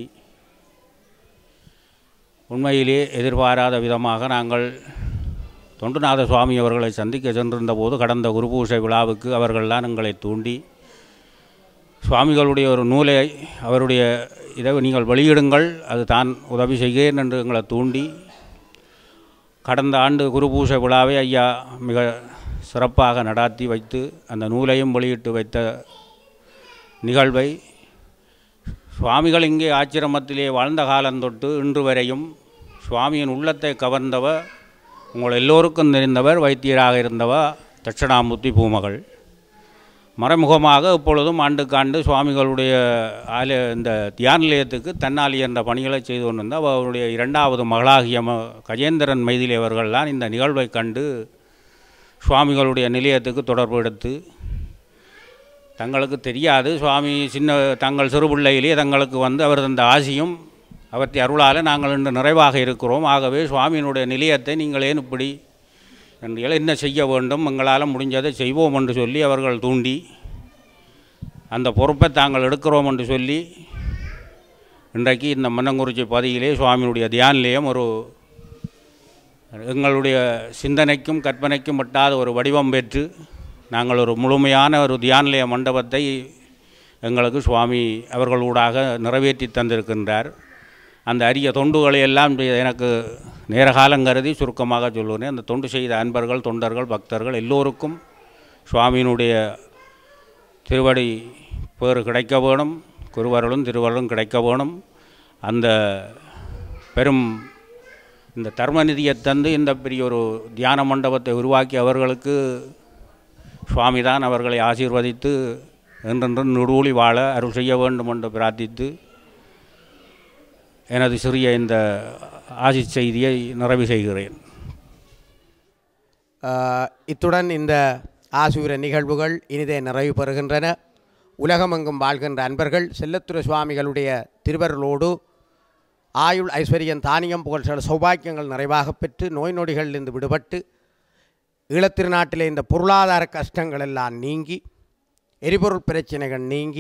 உண்மையிலே எதிர்பாராத விதமாக நாங்கள் தொண்டுநாத சுவாமி அவர்களை சந்திக்க சென்றிருந்த போது கடந்த குருபூஷை விழாவுக்கு அவர்கள்தான் எங்களை தூண்டி சுவாமிகளுடைய ஒரு நூலை அவருடைய இதை நீங்கள் வெளியிடுங்கள், அது தான் உதவி செய்கிறேன் என்று எங்களை தூண்டி கடந்த ஆண்டு குருபூஷை விழாவை ஐயா மிக சிறப்பாக நடாத்தி வைத்து அந்த நூலையும் வெளியிட்டு வைத்த நிகழ்வை சுவாமிகள் இங்கே ஆச்சிரமத்திலே வாழ்ந்த காலந்தொட்டு இன்று வரையும் சுவாமியின் உள்ளத்தை கவர்ந்தவர் உங்கள் எல்லோருக்கும் தெரிந்தவர் வைத்தியராக இருந்தவர் தட்சிணாமூர்த்தி பூமகள். மறைமுகமாக இப்பொழுதும் ஆண்டுக்காண்டு சுவாமிகளுடைய இந்த தியான நிலையத்துக்கு தன்னாலி என்ற பணிகளை செய்து கொண்டிருந்தால் அவருடைய 2வது மகளாகிய கஜேந்திரன் மைதிலி அவர்கள்தான் இந்த நிகழ்வை கண்டு சுவாமிகளுடைய நிலையத்துக்கு தொடர்பு எடுத்து, தங்களுக்கு தெரியாது சுவாமி தங்கள் சிறுபிள்ளையிலே தங்களுக்கு அவர் தந்த ஆசியும் அவற்றை அருளால் நாங்கள் இன்று நிறைவாக இருக்கிறோம். ஆகவே சுவாமியினுடைய நிலையத்தை நீங்கள் ஏன் இப்படி என்று என்ன செய்ய வேண்டும், எங்களால் முடிஞ்சதை செய்வோம் என்று சொல்லி அவர்கள் தூண்டி அந்த பொறுப்பை தாங்கள் எடுக்கிறோம் என்று சொல்லி இன்றைக்கு இந்த மன்னங்குறிச்சி பதியிலே சுவாமியினுடைய தியான நிலையம் ஒரு எங்களுடைய சிந்தனைக்கும் கற்பனைக்கும் எட்டாத ஒரு வடிவம் பெற்று நாங்கள் ஒரு முழுமையான ஒரு தியான நிலைய மண்டபத்தை எங்களுக்கு சுவாமி அவர்களூடாக நிறைவேற்றி தந்திருக்கின்றார். அந்த அரிய தொண்டுகளை எல்லாம் எனக்கு நேர காலம் கருதி சுருக்கமாக சொல்லுவேன். அந்த தொண்டு செய்த அன்பர்கள், தொண்டர்கள், பக்தர்கள் எல்லோருக்கும் சுவாமியினுடைய திருவடி பேறு கிடைக்க வேணும், குருவர்களும் திருவர்களும் கிடைக்க வேணும். அந்த பெரும் இந்த தர்மநிதியை தந்து இந்த பெரிய ஒரு தியான மண்டபத்தை உருவாக்கி அவர்களுக்கு சுவாமி தான் அவர்களை ஆசீர்வதித்து என்றென்றும் நுடூழி வாழ அருள் செய்ய வேண்டும் என்று பிரார்த்தித்து எனது சிறிய இந்த ஆசி செய்தியை நிறைவு செய்கிறேன்.
இத்துடன் இந்த ஆசியுர நிகழ்வுகள் இனிதே நிறைவு பெறுகின்றன. உலகமெங்கும் வாழ்கின்ற அன்பர்கள் செல்லத்துறை சுவாமிகளுடைய திருவருளோடு ஆயுள் ஐஸ்வர்யம் தானியம் புகழ்ச்சிகள் சௌபாக்கியங்கள் நிறைவாக பெற்று நோய் நொடிகளிலிருந்து விடுபட்டு ஈழத்திருநாட்டிலே இந்த பொருளாதார கஷ்டங்கள் எல்லாம் நீங்கி எரிபொருள் பிரச்சனைகள் நீங்கி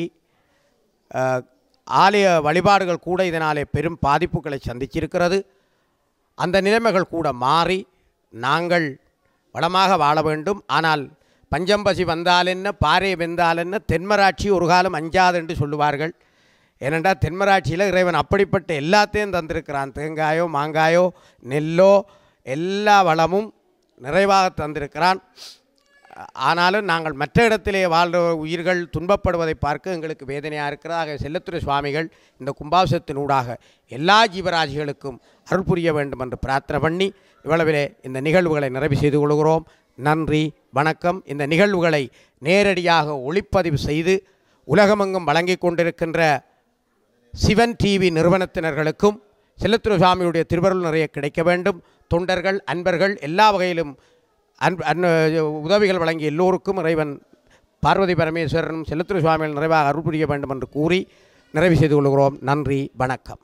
ஆலய வழிபாடுகள் கூட இதனாலே பெரும் பாதிப்புகளை சந்திச்சிருக்கிறது. அந்த நிலைமைகள் கூட மாறி நாங்கள் வளமாக வாழ வேண்டும். ஆனால் பஞ்சம்பசி வந்தால் என்ன, பாறை வெந்தால் என்ன, தென்மராட்சி ஒரு காலம் அஞ்சாது என்று சொல்லுவார்கள். ஏனென்றால் தென்மராட்சியில் இறைவன் அப்படிப்பட்ட எல்லாத்தையும் தந்திருக்கிறான். தேங்காயோ மாங்காயோ நெல்லோ எல்லா வளமும் நிறைவாக தந்திருக்கிறான். ஆனாலும் நாங்கள் மற்ற இடத்திலே வாழ்கிற உயிர்கள் துன்பப்படுவதை பார்க்க எங்களுக்கு வேதனையாக இருக்கிறது. ஆக செல்லத்துறை சுவாமிகள் இந்த கும்பாபிஷேகத்தினூடாக எல்லா ஜீவராசிகளுக்கும் அருள் புரிய வேண்டும் என்று பிரார்த்தனை பண்ணி இவ்வளவிலே இந்த நிகழ்வுகளை நிறைவு செய்து கொள்கிறோம். நன்றி, வணக்கம். இந்த நிகழ்வுகளை நேரடியாக ஒளிப்பதிவு செய்து உலகமெங்கும் வழங்கி கொண்டிருக்கின்ற சிவன் டிவி நிறுவனத்தினர்களுக்கும் செல்லத்துறை சுவாமியுடைய திருவருள் நிறைய கிடைக்க வேண்டும். தொண்டர்கள், அன்பர்கள் எல்லா வகையிலும் உதவிகள் வழங்கிய எல்லோருக்கும் இறைவன் பார்வதி பரமேஸ்வரனும் செல்லத்துறை சுவாமிகள் நிறைவாக அருள் புரிய வேண்டும் என்று கூறி நிறைவு செய்து கொள்கிறோம். நன்றி, வணக்கம்.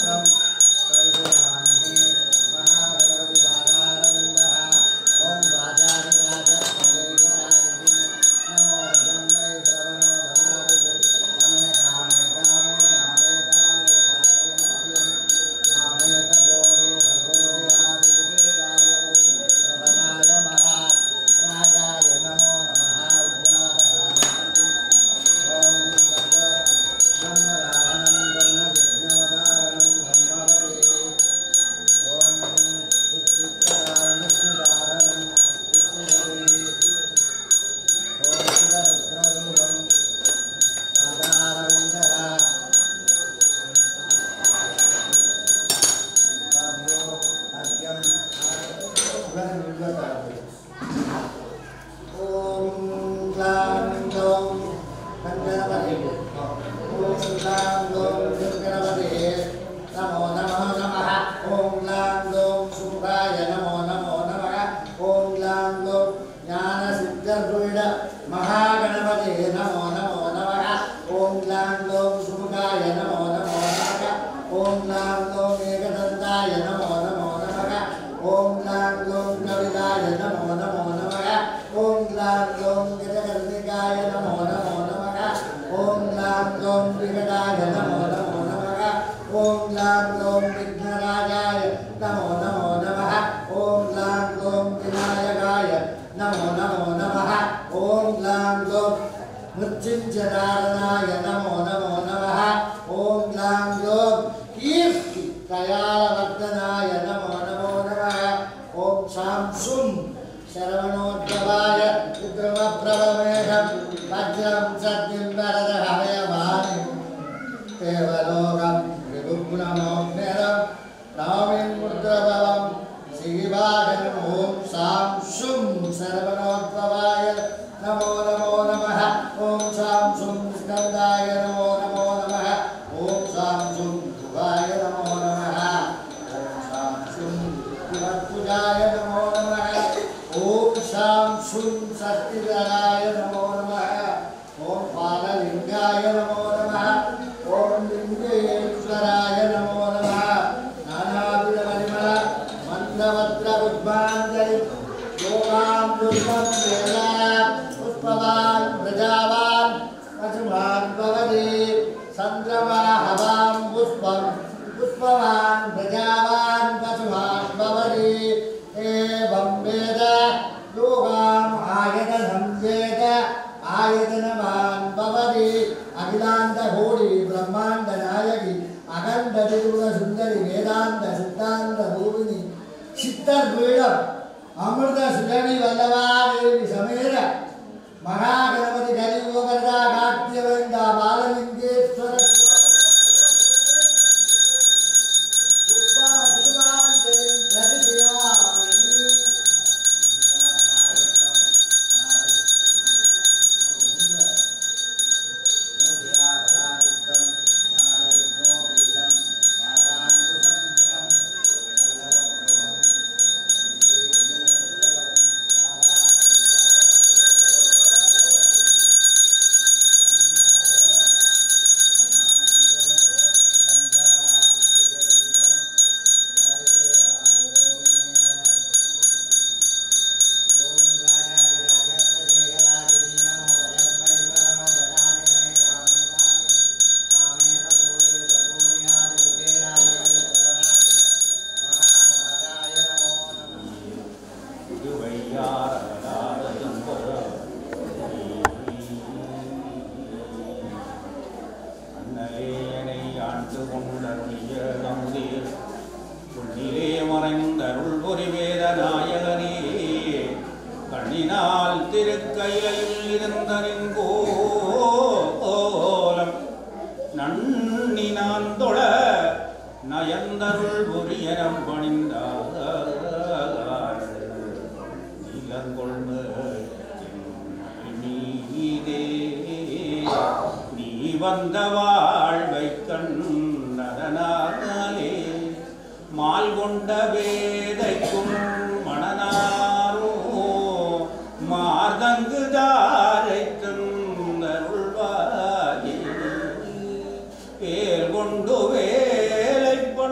வேல் கொண்டு வேலை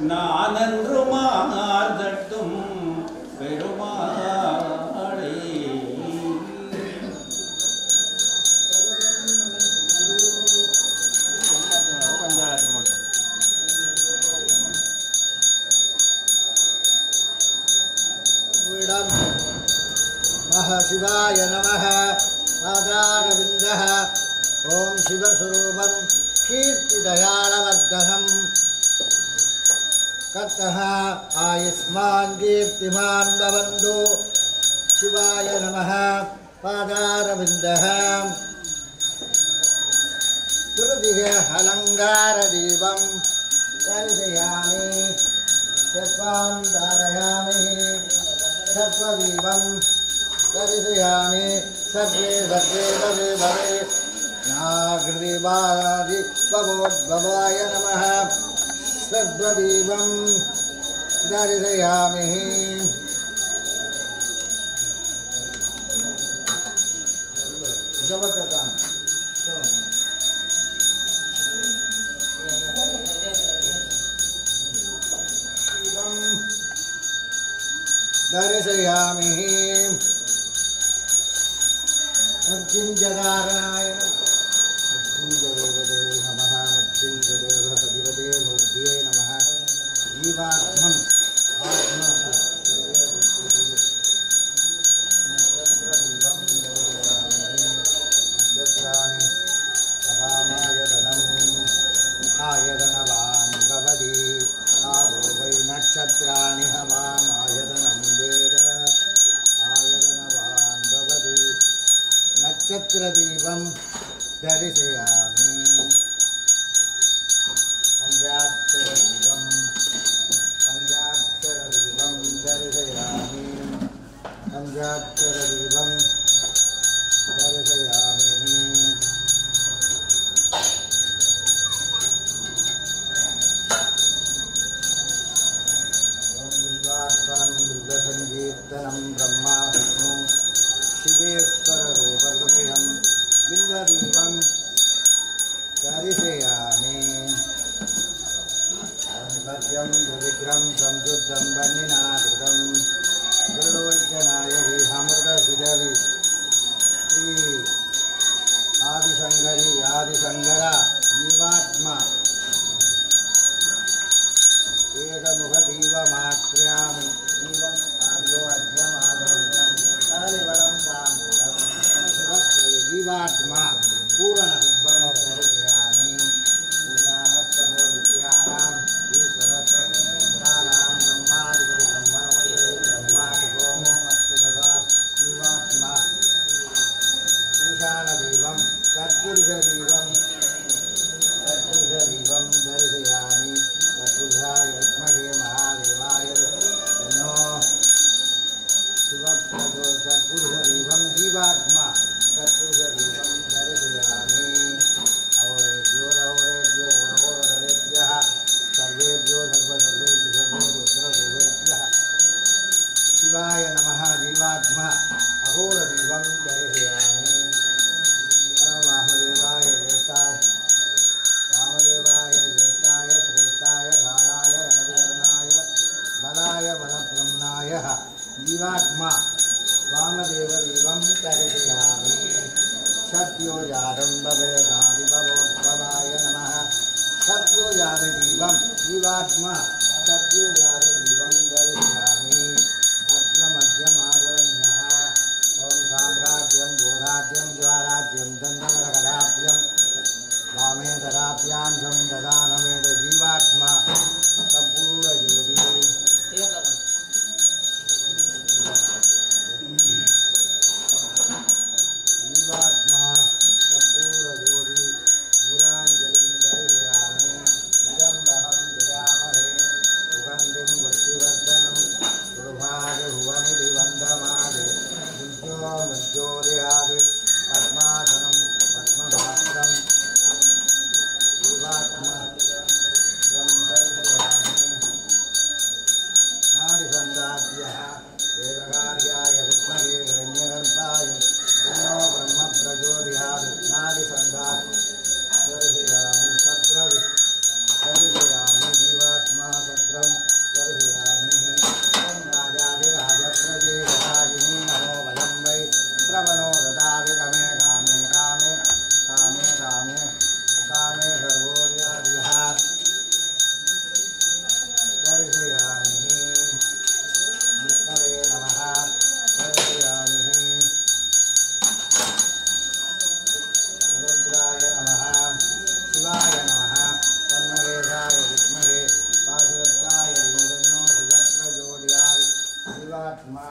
நானன்று மாதட்டும் பெருமாளே.
शिवाय नमः आधारविन्दः ओं शिवस्वरूपं कीर्तिदयालवर्धनं कर्तः आयुष्मान् कीर्तिमान् भवन्तु। शिवाय नमः पादारविन्दः तुलसीः अलङ्कारदीपं दर्शयामि सर्वां धारयामि सर्वदीपं दर्शयामि सर्वे सर्वे भवे भवे नागृवादि भवोद्भवाय नमः सर्वदीपं दर्शयामि। दर्शयामि मृत्युञ्जयकारणाय मृत्युञ्जयदेवते नमः मृत्युञ्जयदेवपतिपते मूर्तये नमः। जीवात्मम् आत्मा नक्षत्राणि अवामायतनम् आयतनवान् भवति आवो वै नक्षत्राणि हवामायतनं वेद आयतनवान् भवति। नक्षत्रदीपं दर्शयामि पञ्चाक्षरदीपं दर्शयामि पञ्चाक्षरदीपं दर्शयामि। बिल्वसङ्कीर्तनं ब्रह्मा विष्णु शिवेश्वररूपगृहं बिल्वदीपं दर्शयामि। सत्यं विग्रहं संशुद्धं वह्निनाकृतं गरुडोज्जनायकीहमृतशिरवि श्री आदिशङ्करा जीवात्मा एकमुखदीपमाक्ष्यामि जीवम् आर्यो अध्यमादव्यं कालिवलं ताम्बूलं जीवात्मा पूर्णकुम्भं दर्शयामि। ईशानस्तमो विद्यानां ईश्वरस्वरूपाणां ब्रह्मादिपति ब्रह्मणोदये ब्रह्मादिगोमो मस्तु तथा जीवात्मा ईशानदीपं तत्पुरुषदीपं दर्शयामि। तत्पुरुषाय विद्महे महादेवाय तन्नो शिवप्रचोदयात्। तत्पुरुषदीपं जीवात्मा तत्पुरुषदीपं दर्शयामि। अहोरेभ्यो अहोरेभ्यः सर्वेभ्यो सर्वेभ्यो रुद्रभूवेभ्यः शिवाय नमः। जीवात्मा अहोरदीपं दर्शयामि। वामदेवाय ज्येष्ठाय श्रेष्ठाय घाराय रणविकर्णाय बलाय बलब्रह्मणाय जीवात्मा वामदेवदीपं दर्शयामि। सत्योजाडम्बभयसादिभवोद्भवाय नमः। सत्योजाडदीपं जीवात्मा सत्योजाडदीपं दर्शयामि। अर्घ्यमर्घ्यमाचरण्यः ॐ साम्राज्यं भूराज्यं ज्वाराज्यं दण्डमरकदाभ्यं वामेतराभ्यां सं ददानमेत जीवात्मा सम्पूर्णज्योति। जीवात्मा सम्पूर्णज्योति वीराञ्जलिं दर्शयामि। निजम्बहं जगामहे सुगन्धिं वृष्टिवर्धनं दुर्भाग्यभुवनिधि वन्दमादे मृत्यो मृत्योदयादि पद्मासनं पद्मभास्करं जीवात्मा जीवात्मा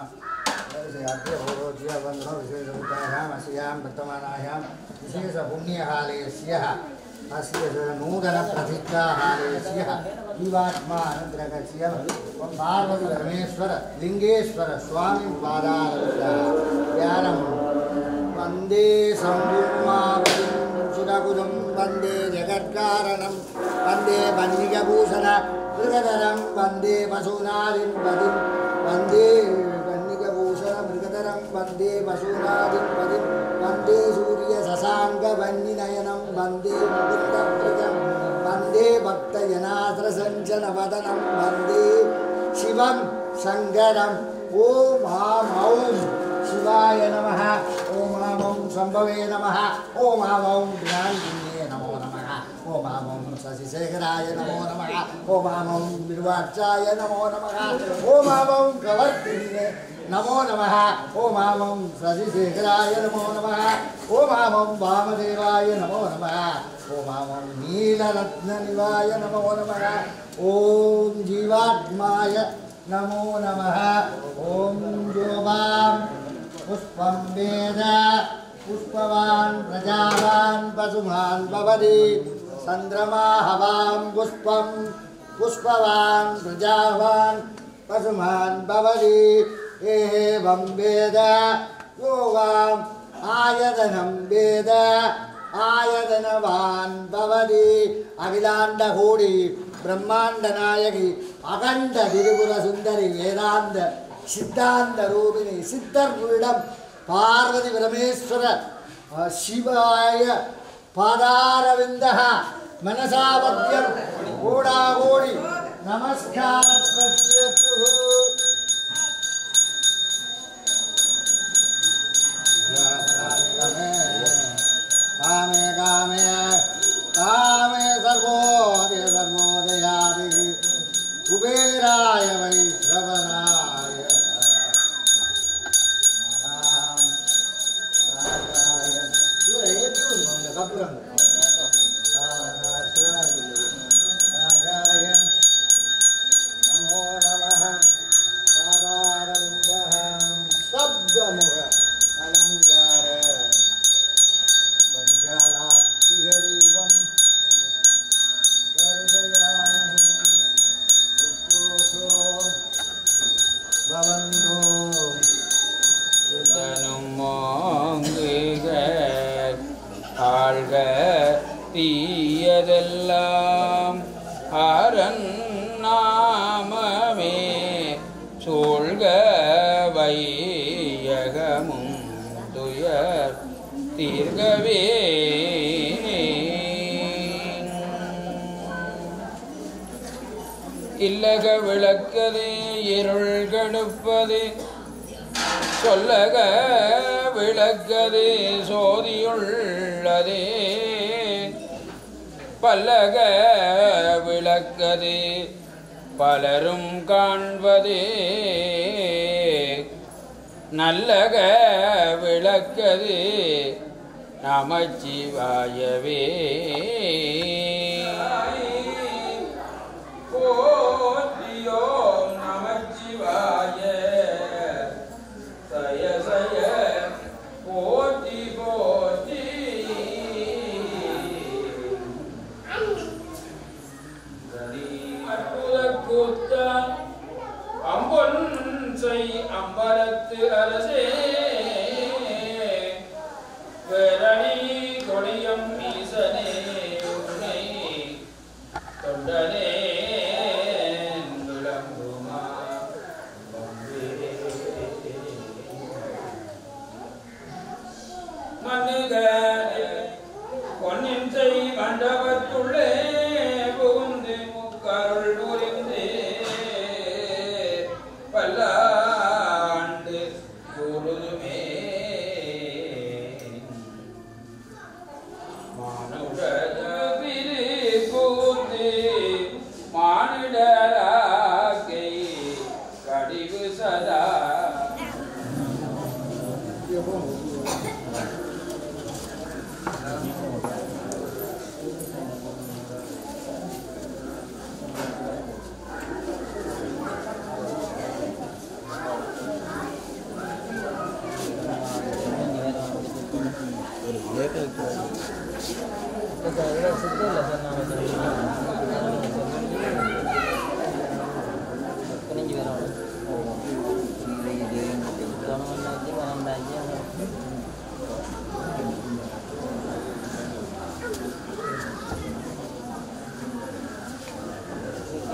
विशेषभूतायाम् वर्तमानायां विशेषपुण्यकालेस्यः अस्य नूतनप्रतिष्ठाकालेस्यः जीवात्मा अनुग्रहस्य पार्वतीपरमेश्वर लिङ्गेश्वर स्वामी पादारविन्दः ज्ञानं वन्दे सम्भूमावतिं सुरगुरुं वन्दे जगत्कारणं वन्दे वन्निकभूषण मृगधरं वन्दे वसूनादिं पदिं वन्दे वन्निकभूषण मृगधरं वन्दे वसूनादिं पदिं वन्दे सूर्यशशाङ्कवन्निनयनं वन्दे मुकुन्दमृगं वन्दे भक्तजनात्रसञ्चनवदनं वन्दे शिवं शङ्करम् ॐ ॐ शिवाय नमः ॐ शम्भवे नमः ॐ ज्ञानिने नमो नमः ॐ शशिशेखराय नमो नमः ॐ बिल्वाक्षाय नमो नमः ॐ प्रवर्तिने नमो नमः ॐ शशिशेखराय नमो नमः ॐ वामदेवाय नमो नमः ॐ नीलरत्ननिवाय नमो नमः ॐ जीवात्माय नमो नमः ॐ जोवां पुष्पं वेद पुष्पवान् प्रजावान् पशुमान् भवति चन्द्रमा हवां पुष्पं पुष्पवान् प्रजावान् पशुमान् भवति एवं वेद यो वाम् आयतनं वेद आयतनवान् भवति अखिलाण्डकोटि ब्रह्माण्डनायकि अखण्ड त्रिपुर सुंदरी वेदांत सिद्धांत रूपिणी सिद्धर्पीठम पार्वती परमेश्वर शिवाय पादारविन्दः मनसावद्यं कोडाकोटि नमस्कार कामे कामे कामे सर्वोदयादि कुबेराय वैश्रवणाय नमो नमः पादारविन्दः शब्दमुख अलङ्कार पंचालात्तिहरीवं भवन्तो
ஆழ்க தீயதெல்லாம் அரண் நாமமே சூழ்க வையகமும் துயர் தீர்கவே இல்லக விளக்கதே இருள் கெடுப்பது சொல்லக விளக்கதே சோதியுள்ளதே பல்லக விளக்கதே பலரும் காண்பதே நல்லக விளக்கதே நமச்சிவாயவே போற்றியோ நமச்சிவாய சய சய போற்றி போற்றி அற்புத கூத்தா அம்பொன் செய் அம்பலத்து அரசே வேரணி கொடியம் ஈசனே உன்னை தொண்டனே பொன்னின் செய் மண்டபத்துள்ளே புகுந்து முக்கருள் புரிந்து பல்லாண்டு கூறுதுமே மானுடவிரு கூத்து மானிடராக்கை கடிவு சதா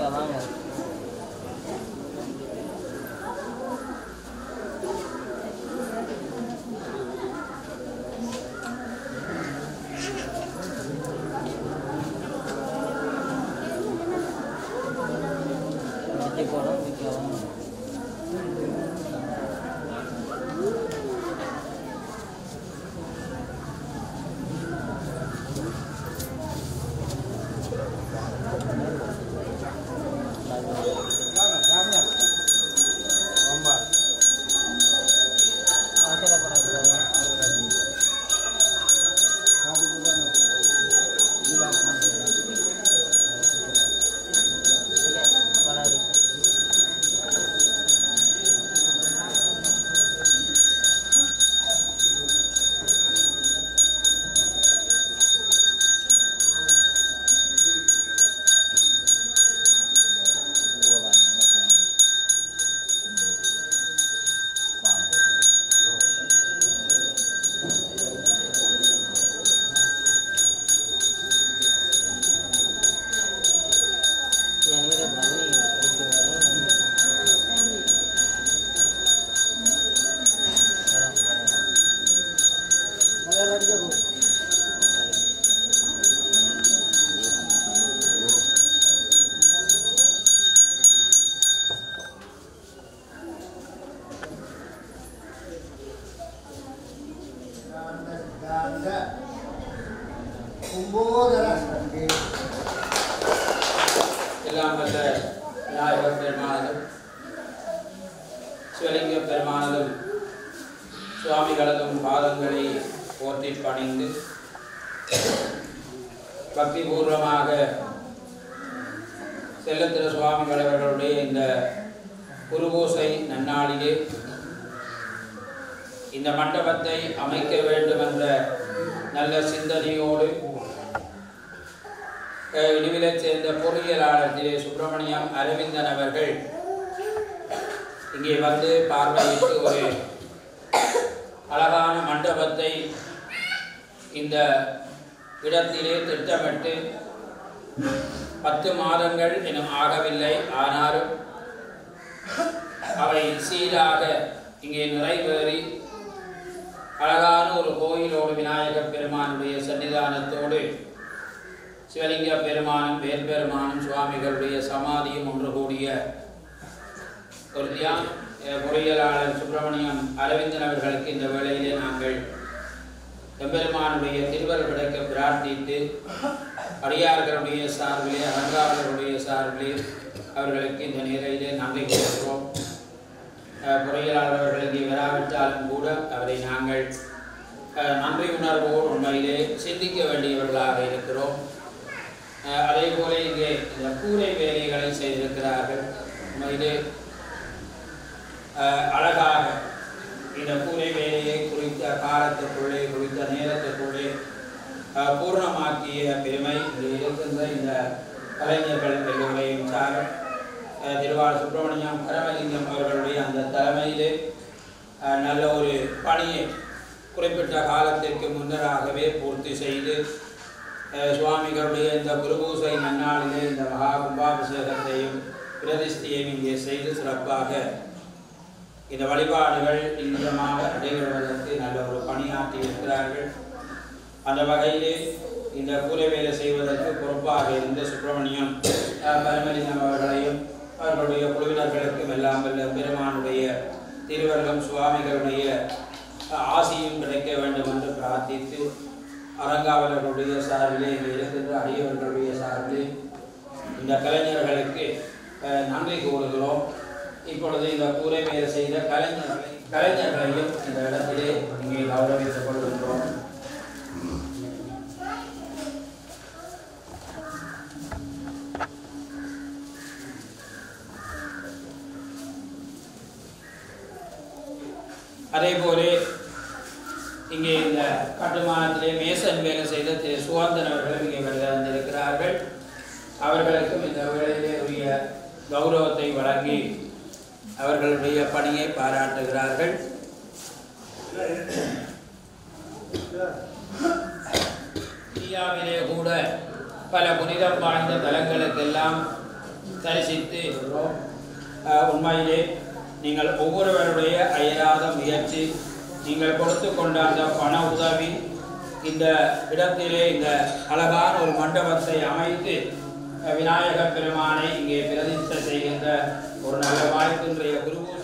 எல்லாம் வல்ல விநாயகர் பெருமானதும் சிவலிங்க பெருமானதும் சுவாமிகளதும் பாதங்களை போற்றி பணிந்து பக்திபூர்வமாக செல்லத்திர சுவாமிகள் அவர்களுடைய இந்த குருபூசை நன்னாளிலே இந்த மண்டபத்தை அமைக்க வேண்டும் என்ற நல்ல சிந்தனையோடு இடுவிலைச் சேர்ந்த பொறியியலாளர் திரு சுப்பிரமணியம் அரவிந்தன் அவர்கள் இங்கே வந்து பார்வையிட்டு ஒரு அழகான மண்டபத்தை இந்த இடத்திலே திட்டமிட்டு 10 மாதங்கள் இன்னும் ஆகவில்லை. ஆனாலும் அவை சீராக இங்கே நிறைவேறி அழகான ஒரு கோயிலோடு விநாயகர் பெருமானுடைய சன்னிதானத்தோடு சிவலிங்க பெருமானும் வேற்பெருமானும் சுவாமிகளுடைய சமாதியும் ஒன்று கூடிய ஒரு பொறியியலாளர் சுப்பிரமணியம் அரவிந்தன் அவர்களுக்கு இந்த வேளையிலே நாங்கள் எம்பெருமானுடைய திருவருள் கிடைக்க பிரார்த்தித்து அடியார்களுடைய சார்பிலே அறங்காவலருடைய சார்பிலே அவர்களுக்கு இந்த நேரையிலே நன்றி கூறுகிறோம். பொறியியலாளர்கள் இங்கே வராவிட்டாலும் கூட அவரை நாங்கள் நன்றி உணர்வோடு உண்மையிலே சிந்திக்க வேண்டியவர்களாக இருக்கிறோம். அதே போல இங்கே இந்த கூரை வேலைகளை செய்திருக்கிறார்கள். உண்மையிலே அழகாக இந்த கூரை வேலையை குறித்த காலத்திற்குள்ளே குறித்த நேரத்திற்குள்ளே பூர்ணமாக்கிய பெருமை இங்கே இருக்கின்ற இந்த கலைஞர்கள் எல்லோரையும் சார் திருவாளர் சுப்பிரமணியம் பரமலிங்கம் அவர்களுடைய அந்த தலைமையிலே நல்ல ஒரு பணியை குறிப்பிட்ட காலத்திற்கு முன்னராகவே பூர்த்தி செய்து சுவாமிகளுடைய இந்த குருபூசை நன்னாளிலே இந்த மகா கும்பாபிஷேகத்தையும் பிரதிஷ்டையும் இங்கே செய்து சிறப்பாக இந்த வழிபாடுகள் நிச்சயமாக நடைபெறுவதற்கு நல்ல ஒரு பணியாற்றி இருக்கிறார்கள். அந்த வகையிலே இந்த கூரை வேலை செய்வதற்கு பொறுப்பாக இருந்த சுப்பிரமணியம் பரமலிங்கம் அவர்களையும் அவர்களுடைய குழுவினர்களுக்கும் எல்லாம் வல்ல பெருமானுடைய திருவருளும் சுவாமிகளுடைய ஆசியும் கிடைக்க வேண்டும் என்று பிரார்த்தித்து அறங்காவலர்களுடைய சார்பிலே இங்கே இருக்கின்ற அடியவர்களுடைய சார்பிலே இந்த கலைஞர்களுக்கு நன்றி கூறுகிறோம். இப்பொழுது இந்த கூரை வேலை செய்த கலைஞர்களையும் இந்த இடத்திலே இங்கே கௌரவித்துக் கொள்கின்றோம். அதே போல இங்கே இந்த கட்டுமானத்திலே மேசன் வேலை செய்த திரு சுவந்தன் அவர்களும் இங்கே வந்திருக்கிறார்கள். அவர்களுக்கும் இந்த வேளையிலே உரிய கௌரவத்தை வழங்கி அவர்களுடைய பணியை பாராட்டுகிறார்கள். இந்தியாவிலே கூட பல புனிதம் வாய்ந்த தலங்களுக்கெல்லாம் தரிசித்து இருக்கிறோம். உண்மையிலே நீங்கள் ஒவ்வொருவருடைய அயராத முயற்சி, நீங்கள் கொடுத்து கொண்ட அந்த பண உதவி, இந்த இடத்திலே இந்த அழகான ஒரு மண்டபத்தை அமைத்து விநாயகர் பெருமானை இங்கே பிரதிஷ்டை செய்கின்ற ஒரு நல்ல வாய்ப்பு இன்றைய குருபூஜை